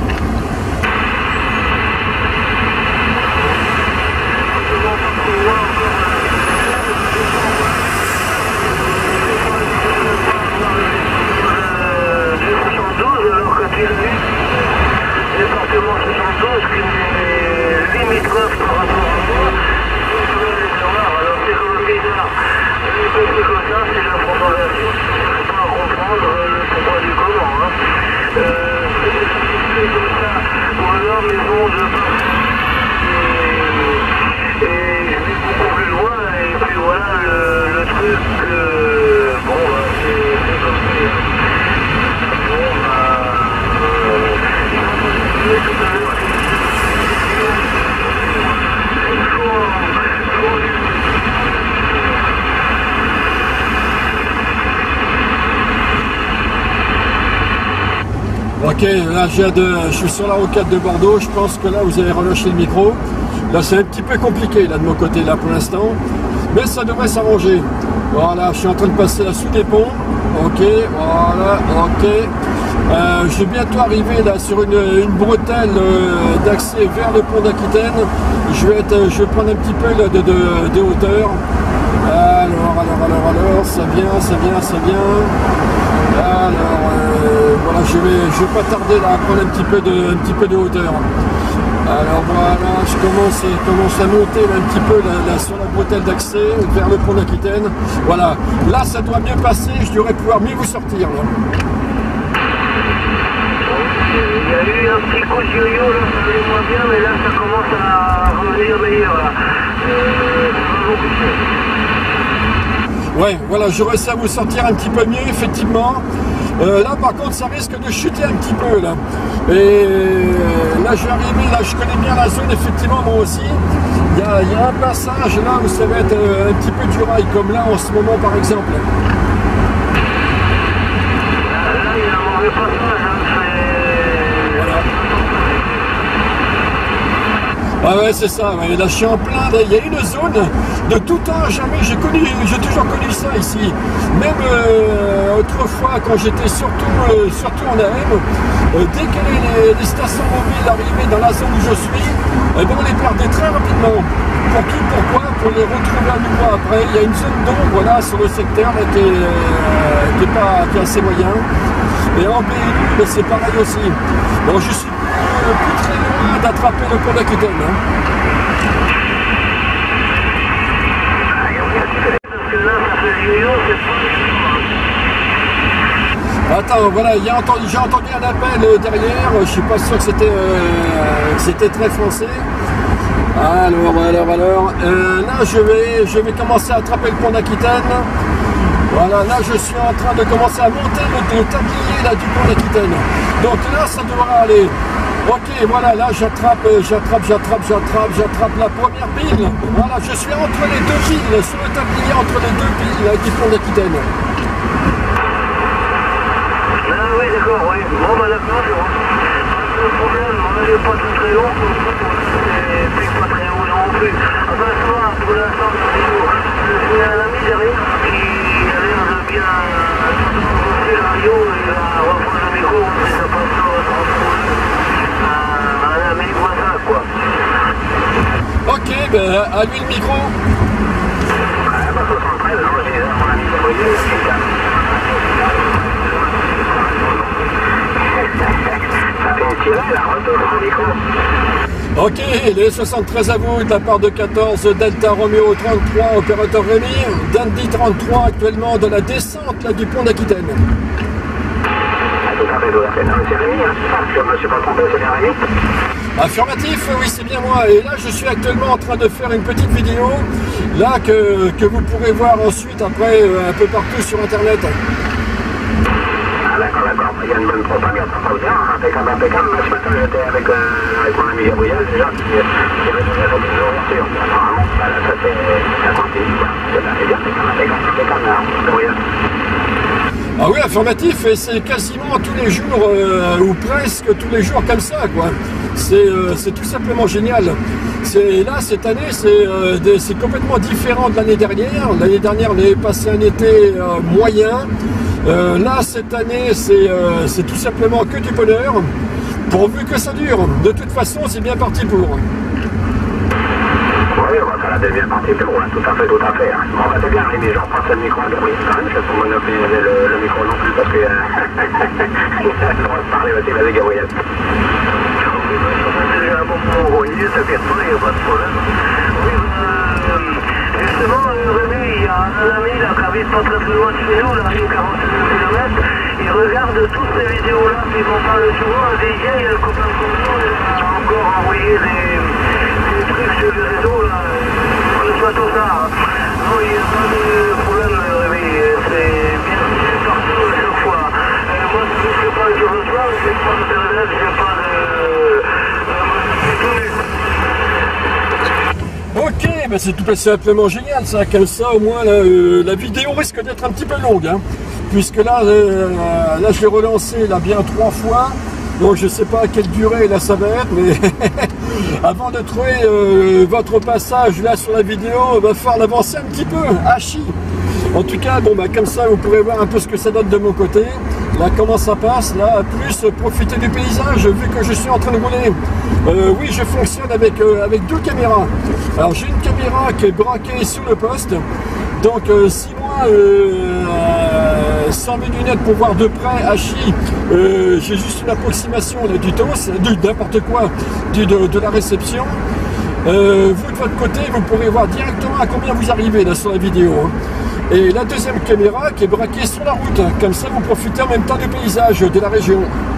Département soixante-douze qui est limitrophe par rapport à moi. Alors c'est comme bizarre. C'est comme ça, c'est la propagation. Il faut pas comprendre le pourquoi du comment. Hein. Euh, c'est comme ça. Ou alors, mais bon, je passe. Et, et je vais beaucoup plus loin. Et puis voilà le, le truc. Euh, bon, bah, c'est comme ça. Bon, bah. Ok, là j'ai de, je suis sur la rocade de Bordeaux, je pense que là vous avez relâché le micro. Là c'est un petit peu compliqué là de mon côté là pour l'instant, mais ça devrait s'arranger. Voilà, je suis en train de passer là sous des ponts. Ok, voilà, ok. Euh, je vais bientôt arriver là sur une, une bretelle euh, d'accès vers le pont d'Aquitaine. Je vais être, je vais prendre un petit peu là, de, de, de hauteur. Alors, alors, alors, alors, ça vient, ça vient, ça vient. Alors, euh, voilà, je vais, je vais pas tarder là à prendre un petit peu de, un petit peu de hauteur. Alors voilà, je commence, je commence à monter là, un petit peu là, là, sur la bretelle d'accès vers le pont d'Aquitaine. Voilà, là ça doit mieux passer, je devrais pouvoir mieux vous sortir là. Il y a eu un petit coup de yo-yo, là, ça allait moins bien, mais là, ça commence à revenir meilleur, là. Euh, ça va beaucoup mieux. Ouais, voilà, je réussi à vous sortir un petit peu mieux, effectivement. Euh, là, par contre, ça risque de chuter un petit peu, là. Et là, je vais arriver, là, je connais bien la zone, effectivement, moi aussi. Il y a, il y a un passage, là, où ça va être euh, un petit peu du rail, comme là, en ce moment, par exemple. Là, là il y a un mauvais passage, hein, c'est... Voilà. Ah ouais, c'est ça, ouais. Là je suis en plein, là, il y a une zone de tout temps, jamais j'ai connu, j'ai toujours connu ça ici. Même euh, autrefois, quand j'étais surtout, euh, surtout en A M, euh, dès que les, les stations mobiles arrivaient dans la zone où je suis, eh ben, on les perdait très rapidement. Pour qui, pourquoi? Pour les retrouver à nouveau après. Il y a une zone d'ombre là sur le secteur là, qui, est, euh, qui, est pas, qui est assez moyen. Et en B L U, c'est pareil aussi. Bon, je suis plus, plus très loin d'attraper le pont d'Aquitaine. Hein. Attends, voilà, j'ai entendu, entendu un appel euh, derrière, je suis pas sûr que c'était euh, c'était très français. Alors, alors, alors, euh, là je vais, je vais commencer à attraper le pont d'Aquitaine. Voilà, là je suis en train de commencer à monter le, le tablier là, du pont d'Aquitaine. Donc là ça devrait aller. Ok, voilà, là j'attrape, j'attrape, j'attrape, j'attrape, j'attrape la première pile. Voilà, je suis entre les deux piles, sur le tablier entre les deux piles là, du pont d'Aquitaine. Ah oui, d'accord, oui. Bon, bah d'accord, c'est bon. Le problème, on n'est pas tout très long, et puis pas très haut non plus. Enfin, ça va, pour l'instant, il y a un ami derrière qui a l'air de bien faire la radio et à reprendre le micro, mais ça passe pas un ami voisin, quoi. Ok, ben à lui le micro. Ah, bah soixante-treize, non, j'ai là, mon ami, vous voyez, c'est ça. Ok, les soixante-treize à vous de la part de quatorze Delta Romeo trente-trois, opérateur Rémi, Dandy trente-trois actuellement de la descente là, du pont d'Aquitaine. Affirmatif, oui c'est bien moi, et là je suis actuellement en train de faire une petite vidéo, là que, que vous pourrez voir ensuite après euh, un peu partout sur internet. Ah d'accord, d'accord. Il y a une bonne propagande, ça va bien, impeccable, impeccable. Ce matin, j'étais avec, euh, avec mon ami Gabriel, déjà, qui, qui avait déjà fait des ouvertures. Apparemment, bah, là, ça fait ça continue, quoi. C'est bien, impeccable, impeccable, impeccable, là, Gabriel. Ah oui, affirmatif, et c'est quasiment tous les jours, euh, ou presque tous les jours comme ça, quoi. C'est euh, tout simplement génial. Là, cette année, c'est euh, complètement différent de l'année dernière. L'année dernière, on avait passé un été euh, moyen. Euh, là, cette année, c'est euh, tout simplement que du bonheur, pourvu que ça dure. De toute façon, c'est bien parti pour. Oui, ça l'a bien parti pour, hein. Tout à fait, tout à fait. Hein. Bon, bah, c'est bien, Rémi, j'en passe le micro à Gabriel quand même, je vais pas monopoliser le, le micro non plus parce qu'il euh, a le droit de parler aussi, vas-y, Gabriel. J'ai un bon moment envoyé, t'inquiète pas, il n'y a pas de problème. Oui, euh, justement, Rémi, il y a un ami là, qui habite pas très très loin de chez nous, là, à une quarantaine de kilomètres, il regarde toutes ces vidéos-là, puis ils vont parler souvent, il dit, il y a le copain de Congo, il a encore envoyé des, des trucs sur les réseaux, là, on le soit tout ça. Hein. Non, il n'y a pas de problème, Rémi, c'est bien partout à chaque fois. Euh, moi, je ne sais pas que je reçois, je n'ai pas d'internet, je n'ai pas de... Ok, ben c'est tout simplement génial ça, comme ça au moins la, euh, la vidéo risque d'être un petit peu longue, hein, puisque là, euh, là je l'ai relancé là bien trois fois, donc je sais pas à quelle durée là ça va être, mais avant de trouver euh, votre passage là sur la vidéo, il va falloir l'avancer un petit peu, hachi. En tout cas, bon bah comme ça vous pourrez voir un peu ce que ça donne de mon côté. Là comment ça passe, là plus profiter du paysage vu que je suis en train de rouler. Euh, oui, je fonctionne avec, euh, avec deux caméras. Alors j'ai une caméra qui est braquée sur le poste. Donc euh, si moi euh, euh, sans mes lunettes pour voir de près hachi, euh, j'ai juste une approximation là, du tos, de n'importe quoi, du, de, de la réception. Euh, vous de votre côté, vous pourrez voir directement à combien vous arrivez là sur la vidéo. Hein. Et la deuxième caméra qui est braquée sur la route, comme ça vous profitez en même temps du paysage de la région.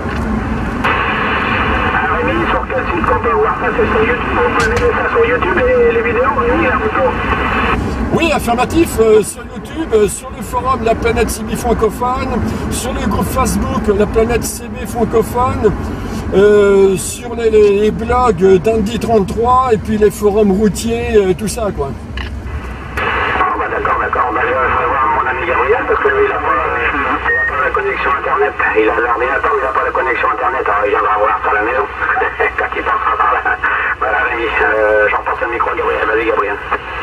Alors Rémi, sur quel site qu'on peut voir ça? C'est sur YouTube, on peut mettre ça sur YouTube et les vidéos, Rémi, la photo. Oui, affirmatif, euh, sur YouTube, euh, sur le forum La Planète C B francophone, sur le groupe Facebook La Planète C B francophone, euh, sur les, les, les blogs d'Andy trente-trois et puis les forums routiers, euh, tout ça quoi. D'accord, d'accord. Ben, je vais voir mon ami Gabriel parce que lui, il n'a pas, pas la connexion Internet. Il a l'ordinateur, mais il n'a pas la connexion Internet. Alors, il viendra voir ça à la maison quand il passera par là. Voilà, Rémi, euh, j'en passe le micro à Gabriel. Vas-y, Gabriel.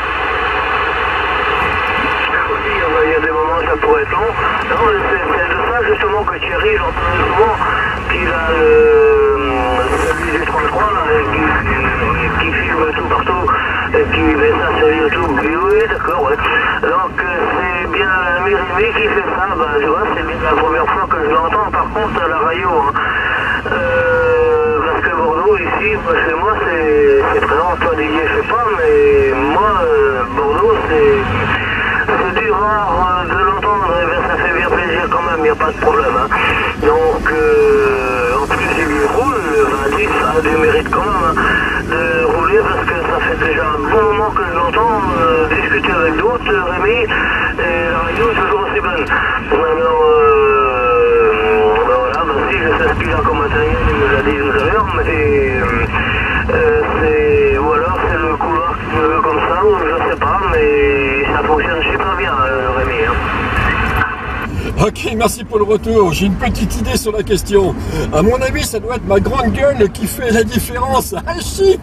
Oui, il y a des moments où ça pourrait être long. Non, c'est de ça justement que Thierry, j'entends souvent qu'il a le, celui du trente-trois là, qui, qui, qui filme tout partout. Et qui met ça sur YouTube. Oui, oui, d'accord, ouais. Donc, euh, c'est bien l'ami Rémi qui fait ça. Bah, tu vois, c'est bien la première fois que je l'entends, par contre, à la radio. Hein. Euh, parce que Bordeaux, ici, bah, chez moi, c'est présent. Toi, Didier, je sais pas, mais moi, euh, Bordeaux, c'est du rare de l'entendre. Et bien, ça fait bien plaisir quand même, il n'y a pas de problème. Hein. Donc, euh, en plus, il lui roule. Le vingt-dix a du mérite quand même hein, de rouler parce que ça fait déjà un bon moment que je l'entends euh, discuter avec d'autres, Rémi, et la radio est toujours aussi bonne. Alors, euh, ben voilà, ben si, je sais ce qu'il a comme matériel, il me l'a dit tout à l'heure, mais euh, c'est, ou alors c'est le couloir qui me veut comme ça, ou je sais pas, mais ça fonctionne super bien, euh, Rémi. Hein. Ok, merci pour le retour. J'ai une petite idée sur la question. À mon avis, ça doit être ma grande gueule qui fait la différence. Hachi.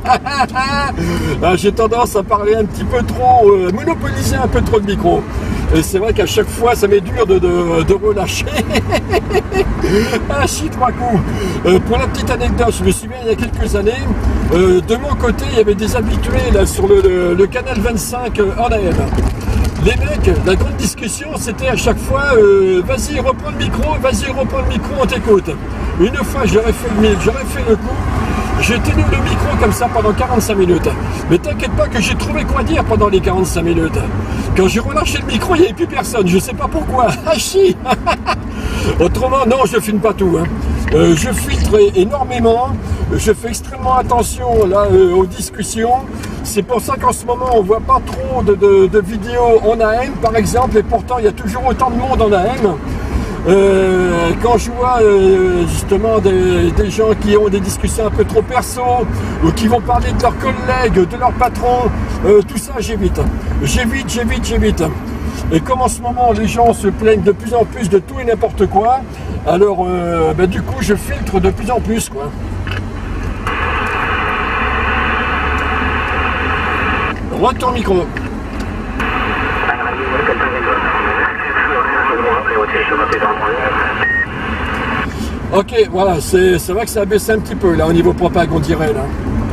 J'ai tendance à parler un petit peu trop, euh, monopoliser un peu trop le micro. Et c'est vrai qu'à chaque fois, ça m'est dur de, de, de relâcher. Hachi, trois coups. Euh, pour la petite anecdote, je me souviens il y a quelques années, euh, de mon côté, il y avait des habitués là sur le, le, le canal vingt-cinq euh, en A M. Les mecs, la grande discussion, c'était à chaque fois euh, vas-y, reprends le micro, vas-y, reprends le micro, on t'écoute. Une fois, j'aurais fait, fait le coup, j'ai tenu le micro comme ça pendant quarante-cinq minutes. Mais t'inquiète pas que j'ai trouvé quoi dire pendant les quarante-cinq minutes. Quand j'ai relâché le micro, il n'y avait plus personne, je sais pas pourquoi. Hachi. Autrement, non, je filme pas tout. Hein. Euh, je filtre énormément, je fais extrêmement attention là euh, aux discussions. C'est pour ça qu'en ce moment on voit pas trop de, de, de vidéos en A M par exemple, et pourtant il y a toujours autant de monde en A M. Euh, quand je vois euh, justement des, des gens qui ont des discussions un peu trop perso ou qui vont parler de leurs collègues, de leurs patrons, euh, tout ça j'évite. J'évite, j'évite, j'évite. Et comme en ce moment les gens se plaignent de plus en plus de tout et n'importe quoi, alors euh, ben, du coup je filtre de plus en plus quoi. Retour micro. Ok, voilà, c'est vrai que ça a baissé un petit peu là au niveau propag, on dirait là.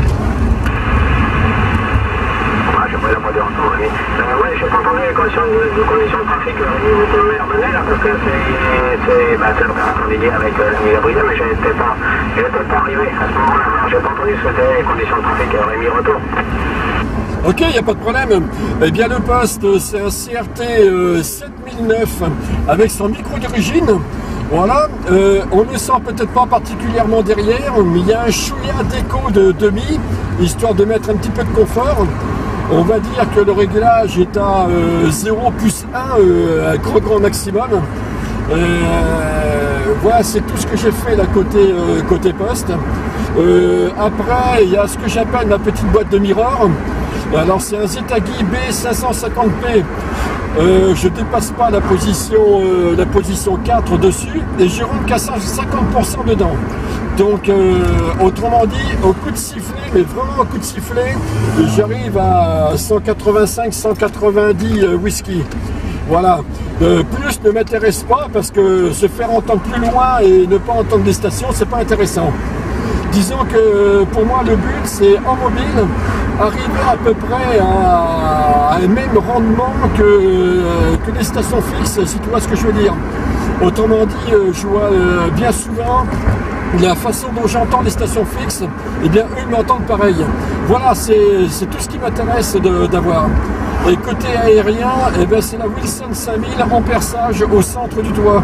J'ai pas la moitié ensemble, oui. Euh, ouais, j'ai pas entendu les conditions de, de conditions de trafic euh, au niveau de mer de là, parce que c'est bah, l'opération dédiée avec euh, l'ami Gabriel, mais j'étais pas, peut-être pas arrivé à ce moment-là. Alors j'ai pas entendu ce que c'était les conditions de trafic euh, Rémi Retour. Ok, il n'y a pas de problème. Eh bien le poste, c'est un C R T euh, sept mille neuf avec son micro d'origine. Voilà, euh, on ne sent peut-être pas particulièrement derrière, mais il y a un chouïa déco de demi, histoire de mettre un petit peu de confort. On va dire que le réglage est à euh, zéro plus un, euh, un grand grand maximum. Euh, voilà, c'est tout ce que j'ai fait là côté, euh, côté poste. Euh, après, il y a ce que j'appelle ma petite boîte de mirror. Alors c'est un Zetagi B cinq cent cinquante P. Euh, je dépasse pas la position, euh, la position quatre dessus et je rentre qu'à cinquante pour cent dedans. Donc euh, autrement dit, au coup de sifflet, mais vraiment au coup de sifflet, j'arrive à cent quatre-vingt-cinq cent quatre-vingt-dix euh, whisky. Voilà. Euh, plus ne m'intéresse pas parce que se faire entendre plus loin et ne pas entendre des stations, c'est pas intéressant. Disons que pour moi le but c'est en mobile arriver à peu près à, à un même rendement que, euh, que les stations fixes, si tu vois ce que je veux dire. Autrement dit, euh, je vois euh, bien souvent la façon dont j'entends les stations fixes, et eh bien eux m'entendent pareil. Voilà, c'est tout ce qui m'intéresse d'avoir. Et côté aérien, eh bien c'est la Wilson cinq mille en perçage au centre du toit.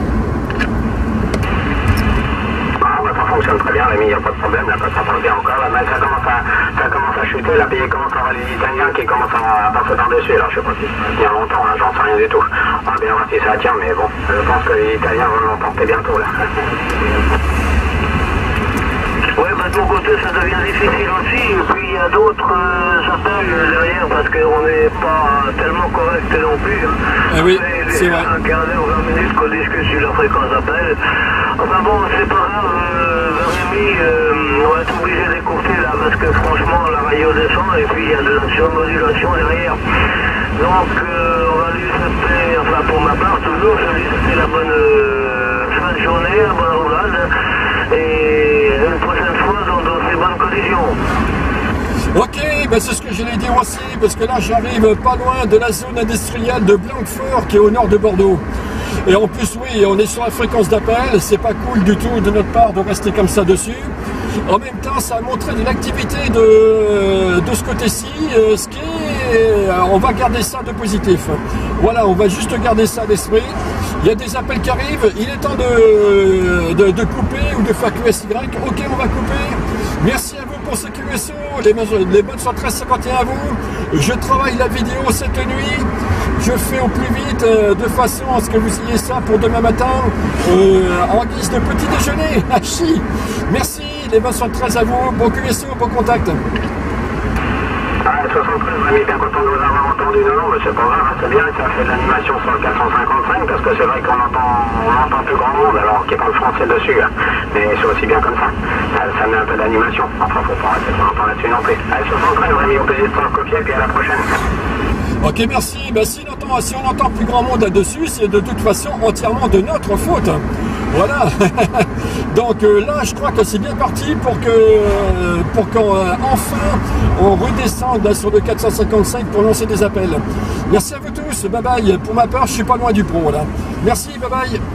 Ça fonctionne très bien, Rémi, il n'y a pas de problème, là, ça s'entend bien encore, là, mais ça commence à, ça commence à chuter, là, puis il commence à avoir les Italiens qui commencent à passer par-dessus, alors je sais pas si ça va tenir longtemps, là, j'en sais rien du tout. On va bien voir si ça tient, mais bon, je pense que les Italiens vont l'emporter bientôt, là. Ouais, bah de mon côté, ça devient difficile aussi, et puis il y a d'autres euh, appels derrière, parce qu'on n'est pas tellement correct non plus. Hein. Ah oui, c'est vrai. Un quart d'heure, vingt minutes qu'on discute sur la fréquence d'appel. Enfin bon, c'est pas grave, euh, Rémi, euh, on va être obligé d'écourter là, parce que franchement, la radio descend, et puis il y a de la surmodulation derrière. Donc, euh, on va lui souhaiter, enfin pour ma part, toujours, je lui souhaite la bonne euh, fin de journée, la bonne roulade, et une prochaine fois dans d'aussi bonnes conditions. Ok, ben c'est ce que j'allais dire aussi, parce que là j'arrive pas loin de la zone industrielle de Blanquefort qui est au nord de Bordeaux. Et en plus oui, on est sur la fréquence d'appel, c'est pas cool du tout de notre part de rester comme ça dessus. En même temps, ça a montré de l'activité de, de ce côté-ci, euh, ce qui est, on va garder ça de positif. Voilà, on va juste garder ça à l'esprit. Il y a des appels qui arrivent, il est temps de, de, de couper ou de faire Q S Y. Ok, on va couper. Merci à vous pour ce Q S O, les, les bonnes soirées treize cinquante et un à vous. Je travaille la vidéo cette nuit. Je fais au plus vite euh, de façon à ce que vous ayez ça pour demain matin euh, en guise de petit déjeuner. Hachi. Merci, les bonnes soirées treize à vous. Bon Q S O, bon contact. Ah, soixante-treize, Rémi, bien content de vous avoir entendu. Non, non, mais c'est pas grave, c'est bien, ça fait de l'animation sur le quatre cent cinquante-cinq, parce que c'est vrai qu'on entend, on entend plus grand monde, alors qu'il parle français dessus, hein. Mais c'est aussi bien comme ça. Ça, ça met un peu d'animation. Enfin, faut pas arrêter de l'entendre là-dessus non plus. Allez, soixante-treize, Rémi, au plaisir de te copier, puis à la prochaine. Ok, merci. Ben, si, on entend, si on entend plus grand monde là-dessus, c'est de toute façon entièrement de notre faute. Voilà. Donc euh, là, je crois que c'est bien parti pour que, euh, pour qu'enfin euh, on redescende là, sur le quatre cent cinquante-cinq pour lancer des appels. Merci à vous tous. Bye bye. Pour ma part, je suis pas loin du pro là. Merci. Bye bye. Allez,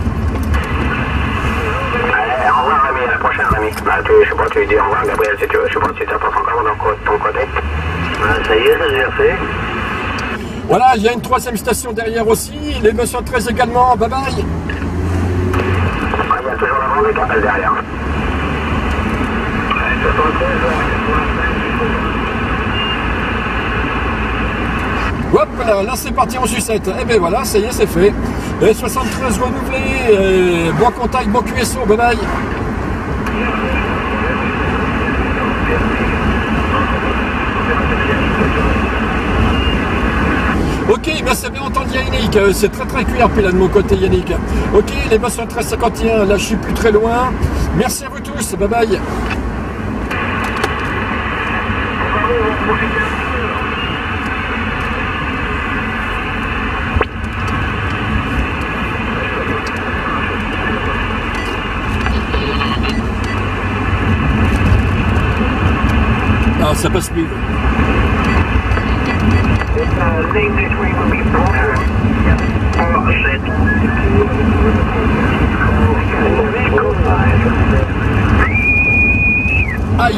au revoir, Rémi. À la prochaine, Rémi. Bah, tu, je sais pas, tu lui dis au revoir, Gabriel, si tu veux. Je sais pas si ça passe encore de ton côté. Bah, ça y est, ça j'ai fait. Voilà, il y a une troisième station derrière aussi. Les deux cent treize également. Bye bye. Il y a toujours la Vendée qui appelle derrière. Hop là, là c'est parti en sucette. Et ben voilà, ça y est, c'est fait. Et soixante-treize renouvelés, et bon contact, bon Q S O, bye bye. Ok, ben c'est bien entendu Yannick, c'est très très Q R P là de mon côté Yannick. Ok, les bas sur treize cinquante et un, là je suis plus très loin. Merci à vous tous, bye bye. Ah, ça passe plus. Aïe.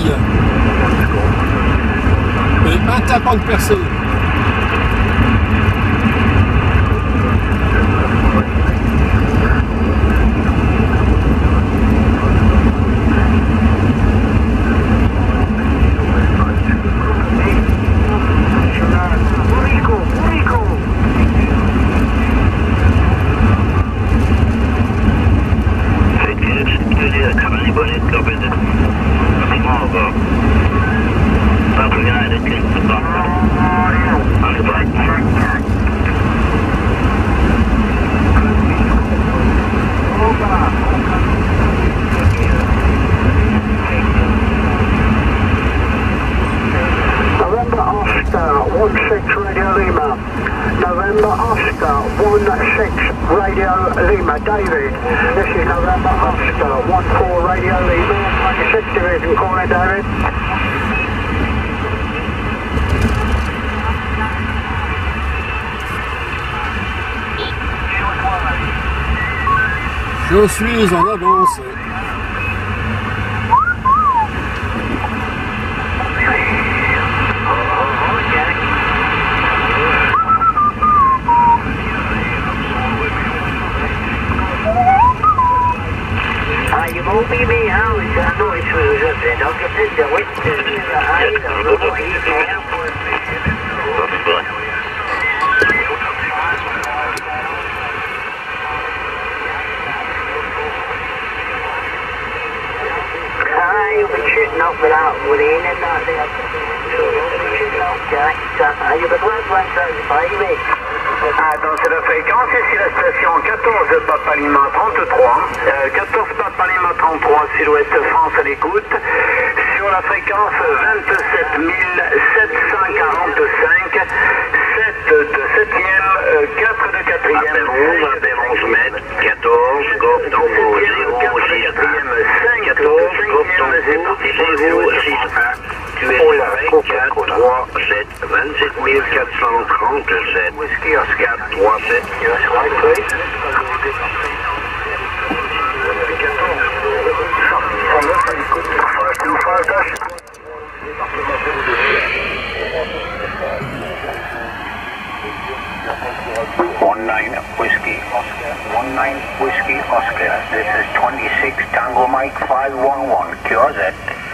Mais un tapant de percée. David, this is November Oscar, one four Radio Lima, twenty-sixth Division, calling David. Je suis en avance. You won't be me how it's I know it's really up there. Don't get this the wet to the eyes of the boy you can for Ah, you'll be shooting up without winning and not there. Shooting up, Jack. You'll be glad one thirty-five, mate. Attention la fréquence, ici la station quatorze Papa Lima trente-trois, euh, quatorze Papa Lima trente-trois, Sud-Ouest France à l'écoute, sur la fréquence vingt-sept mille sept cent quarante-cinq, sept de septième, euh, quatre de quatrième, appel onze, appel onze mètres, quatorze, Golf Tango zéro six un, quatorze, Golf Tango zéro six un. Tu es sur quatre trois sept vingt-sept mille quatre cent trente-sept, quatre trois sept. one nine Whiskey Oscar, one nine Whiskey Oscar, this is twenty-six Tango Mike five one one, Q R Z.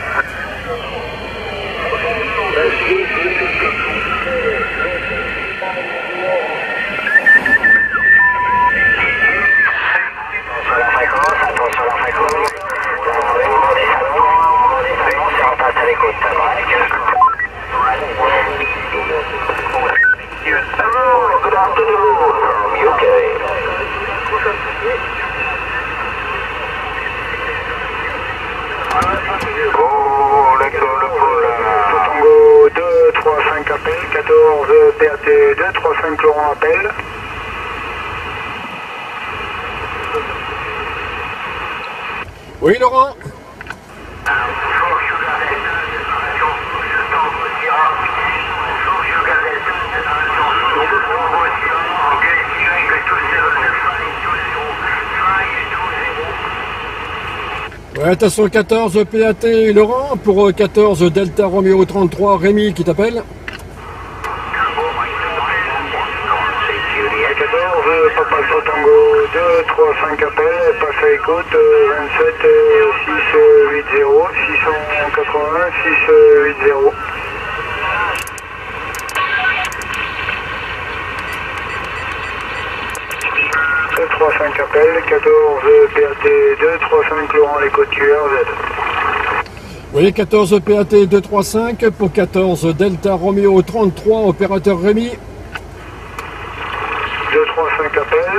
Sur la fréquence, attention à la fréquence. L'enregistrement des salons, des salons, c'est en passe à l'écoute. Hello, good afternoon from U K. Oh, l'école pour Tango deux trois cinq appel, quatorze P A T deux trois cinq Laurent appel. Oui Laurent. Ouais, attention quatorze P A T Laurent pour quatorze Delta Romeo trente-trois, Rémi qui t'appelle. quatorze Papa Tango deux trois cinq appel, passe à écoute vingt-sept six huit zéro, six cent quatre-vingts six huit zéro. trois cinq appel, quatorze P A T deux trois cinq Laurent les côtes Q R Z. Vous voyez, quatorze P A T deux trois cinq pour quatorze Delta Romeo trente-trois, opérateur Rémi. deux trois cinq appel.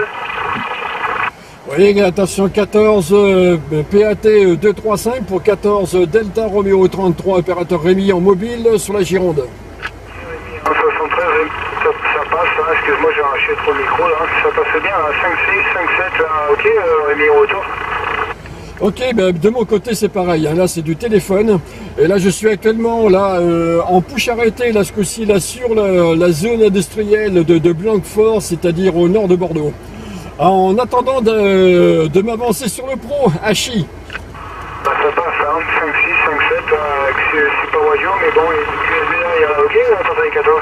Vous voyez, attention, quatorze P A T deux trois cinq pour quatorze Delta Romeo trente-trois, opérateur Rémi en mobile sur la Gironde. soixante-treize, ça, ça passe, hein, excuse-moi j'ai arraché trop le micro là, ça passe bien, là, cinq six, cinq sept là, ok, euh, Rémi retour. Ok, ben de mon côté c'est pareil, hein, là c'est du téléphone, et là je suis actuellement là euh, en push arrêté, là ce coup-ci là sur la, la zone industrielle de, de Blanquefort, c'est-à-dire au nord de Bordeaux. En attendant de, de m'avancer sur le pro, Hachi. Bah ça passe, hein, cinq six, cinq sept, euh, c'est pas radio, mais bon, il y a du Q S B derrière, ok, attends avec quatorze.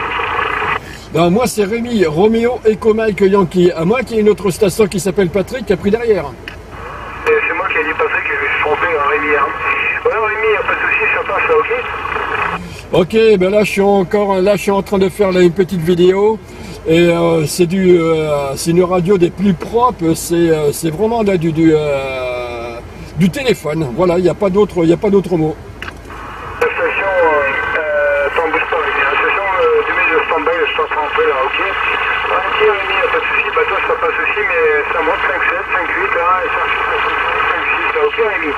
Non, moi c'est Rémi, Roméo Echo Mike Yankee, à moi qu'il y a une autre station qui s'appelle Patrick qui a pris derrière. Et c'est moi qui ai dit Patrick, je me suis trompé, hein, Rémi, hein. Voilà Rémi, y a pas de soucis, ça passe là, ok. Ok, ben là je suis encore, là je suis en train de faire là, une petite vidéo. Et euh, c'est du, euh, c'est une radio des plus propres. C'est, euh, c'est vraiment là du, du, euh, du téléphone. Voilà, il n'y a pas d'autre, il n'y a pas d'autre mot. La station, euh, t'en bouge pas, Rémi. La station euh, du milieu de stand-by, je suis en train d'entrer là, ok. Ok Rémi, y a pas de soucis. Bah toi, ça pas de soucis, mais ça monte cinq sept, cinq huit là, et cinq six là, ok Rémi.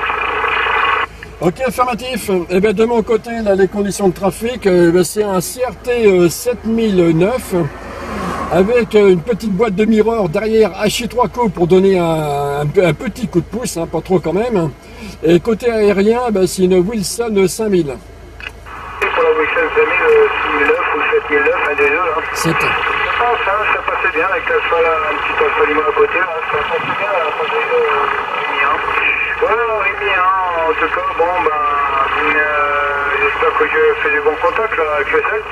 Ok, affirmatif. Et bien de mon côté, là, les conditions de trafic, euh, ben, c'est un C R T euh, sept mille neuf. Avec une petite boîte de mirror derrière H I trois Co pour donner un, un, un petit coup de pouce, hein, pas trop quand même. Et côté aérien, ben, c'est une Wilson cinq mille. Et pour la Wilson cinq mille, six mille neuf ou sept mille neuf, un des deux là. C'est... Ça passe, hein, ça passait bien avec l'alpha là, un petit alpha limo à côté là, ça passait bien là, après euh, Rémi, hein. Voilà Rémi, hein, en tout cas, bon ben, euh, j'espère que je fais du bon contact là avec le sel.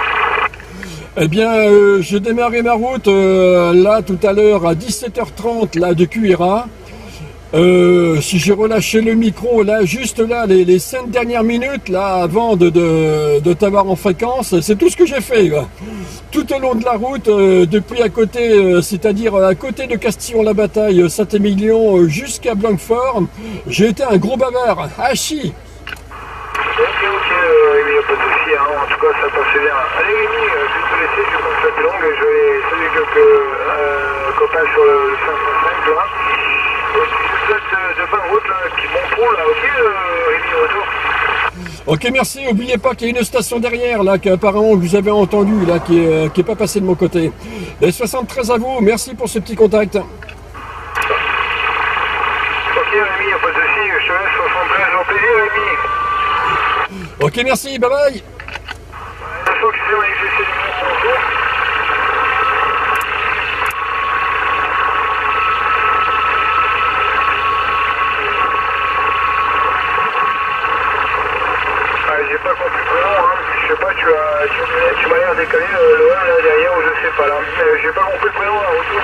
Eh bien, euh, j'ai démarré ma route euh, là tout à l'heure à dix-sept heures trente là de Q R A. Euh, si j'ai relâché le micro là, juste là, les, les cinq dernières minutes là avant de, de, de t'avoir en fréquence, c'est tout ce que j'ai fait. Là. Tout au long de la route, euh, depuis à côté, euh, c'est-à-dire à côté de Castillon-la-Bataille, Saint-Émilion, euh, jusqu'à Blanquefort, j'ai été un gros bavard. Hachi. Ok, ok, euh, Rémi, y'a pas de soucis, hein, en tout cas ça passait bien. Allez Rémi, euh, je vais te laisser, je vais pas faire plus longue, je vais saluer quelques euh, copains sur le, le cinq cent cinq là. Et puis je vous souhaite de, de bonne route là, qui bon pro là, ok euh, Rémi, retour. Ok, merci. N'oubliez pas qu'il y a une station derrière là, qu'apparemment vous avez entendu là, qui est, qui est pas passée de mon côté. Et soixante-treize à vous, merci pour ce petit contact. Ok Rémi, y'a pas de soucis, je te laisse soixante-treize au plaisir Rémi. Ok, merci, bye bye. Il faut que c'est moi, j'essaie de mon tour. Ah, j'ai pas compris le prénom, hein. Je sais pas, tu as, tu, tu m'as l'air décalé le, le un là derrière ou je sais pas là. Euh, j'ai pas compris le prénom là, retour.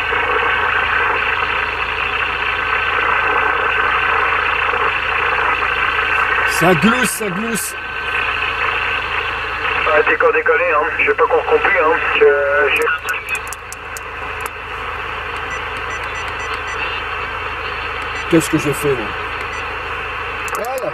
Ça glousse, ça glousse. Ah, t'es encore décollé, hein. J'ai pas encore compris, hein. Je, je... Qu'est-ce que j'ai fait là? Voilà.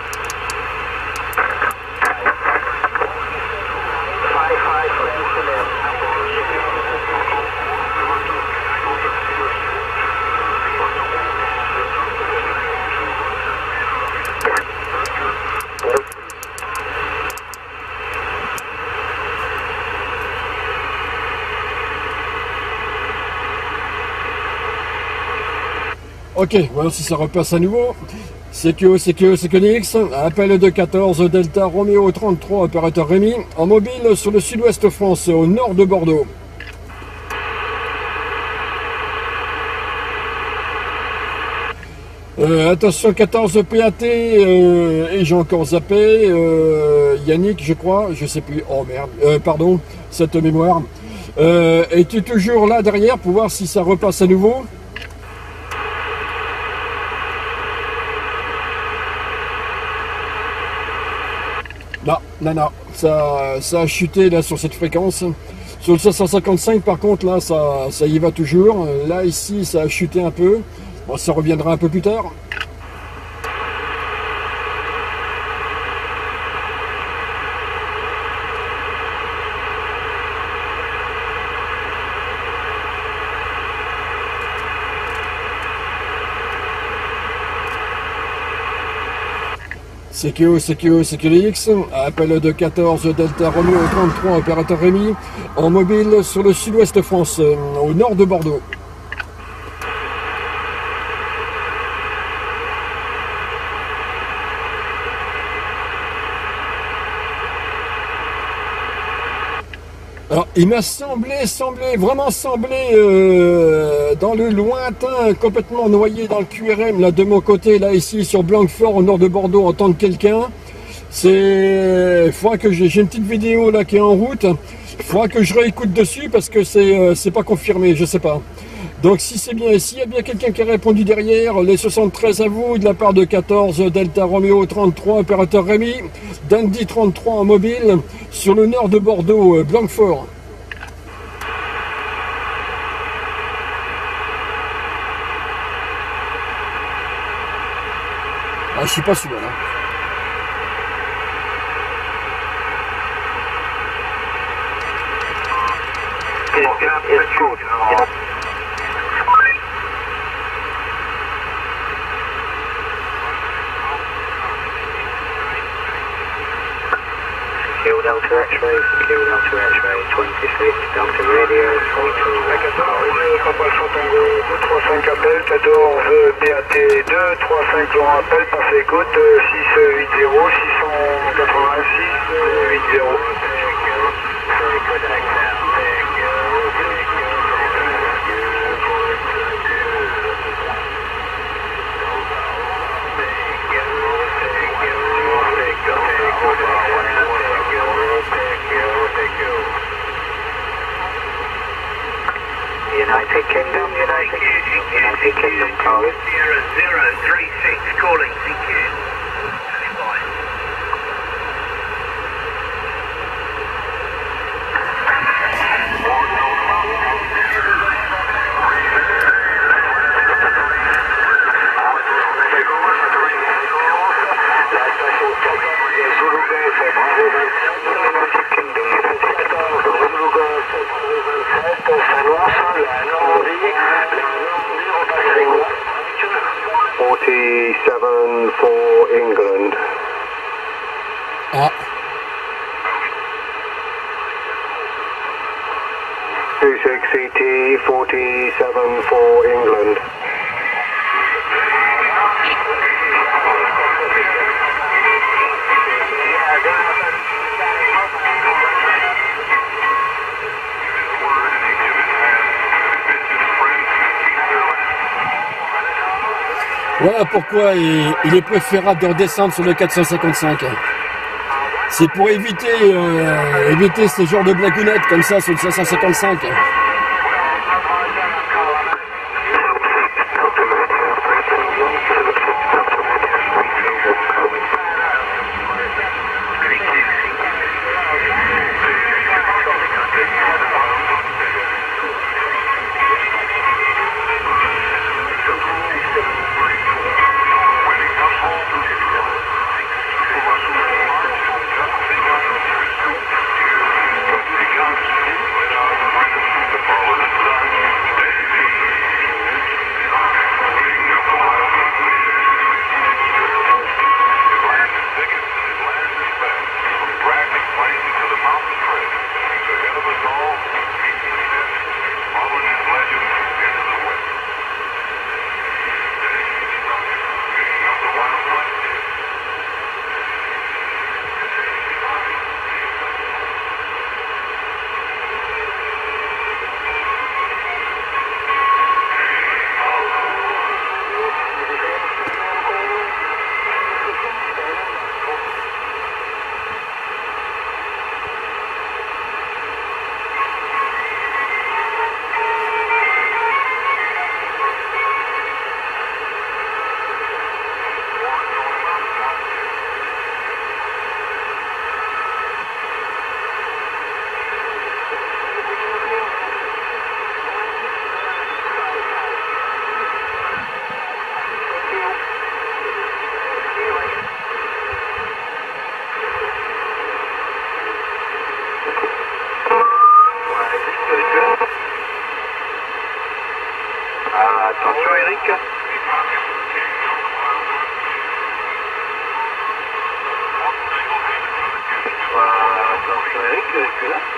Ok, voilà si ça repasse à nouveau. C'est que, c'est que, c'est que Nix, appel de quatorze Delta Romeo trente-trois, opérateur Rémi, en mobile sur le sud-ouest France, au nord de Bordeaux. Euh, attention, quatorze P A T, euh, et j'ai encore zappé, euh, Yannick, je crois, je sais plus, oh merde, euh, pardon, cette mémoire. Euh, es-tu toujours là derrière pour voir si ça repasse à nouveau? Non, non, non, ça, ça a chuté là sur cette fréquence. Sur le cinq cent cinquante-cinq, par contre, là, ça, ça y va toujours. Là, ici, ça a chuté un peu. Bon, ça reviendra un peu plus tard. C Q O, C Q O, C Q X, appel de quatorze Delta Romeo trente-trois, opérateur Rémi, en mobile sur le sud-ouest France, au nord de Bordeaux. Alors, il m'a semblé, semblé, vraiment semblé, euh, dans le lointain, complètement noyé dans le Q R M, là, de mon côté, là, ici, sur Blanquefort, au nord de Bordeaux, entendre quelqu'un. C'est, il faudra que j'ai, j'ai une petite vidéo, là, qui est en route. Il faudra que je réécoute dessus, parce que c'est, euh, c'est pas confirmé, je sais pas. Donc, si c'est bien, s'il y a bien quelqu'un qui a répondu derrière, les soixante-treize à vous, de la part de quatorze Delta Romeo trente-trois, opérateur Rémi, Dandy trente-trois en mobile, sur le nord de Bordeaux, Blanquefort. Ah, je suis pas sûr, hein. Q Delta X-ray, Q Delta X-ray, twenty-six, Delta Radio, deux trois cinq appel, quatorze B A T deux, trois cinq Laurent appel, passe écoute, six huit zéro, six cent quatre-vingt-six, huit zéro. United Kingdom, United, United Kingdom calling. zero zero three six calling, thank you. forty-seven for England. Ah. two six C T, forty-seven for England. Voilà pourquoi il, il est préférable de redescendre sur le quatre cent cinquante-cinq. C'est pour éviter, euh, éviter ce genre de blagounettes comme ça sur le cinq cent cinquante-cinq. Attention Eric, tu es là?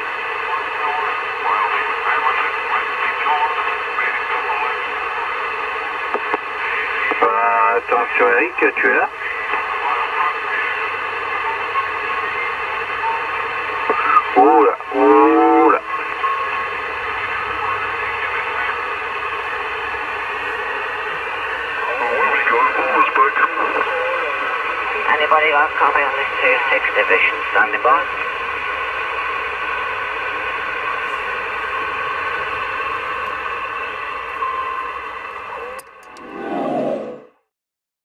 Euh, attention Eric, tu es là? Oula, oula. Anybody got copy on this two six division standing by?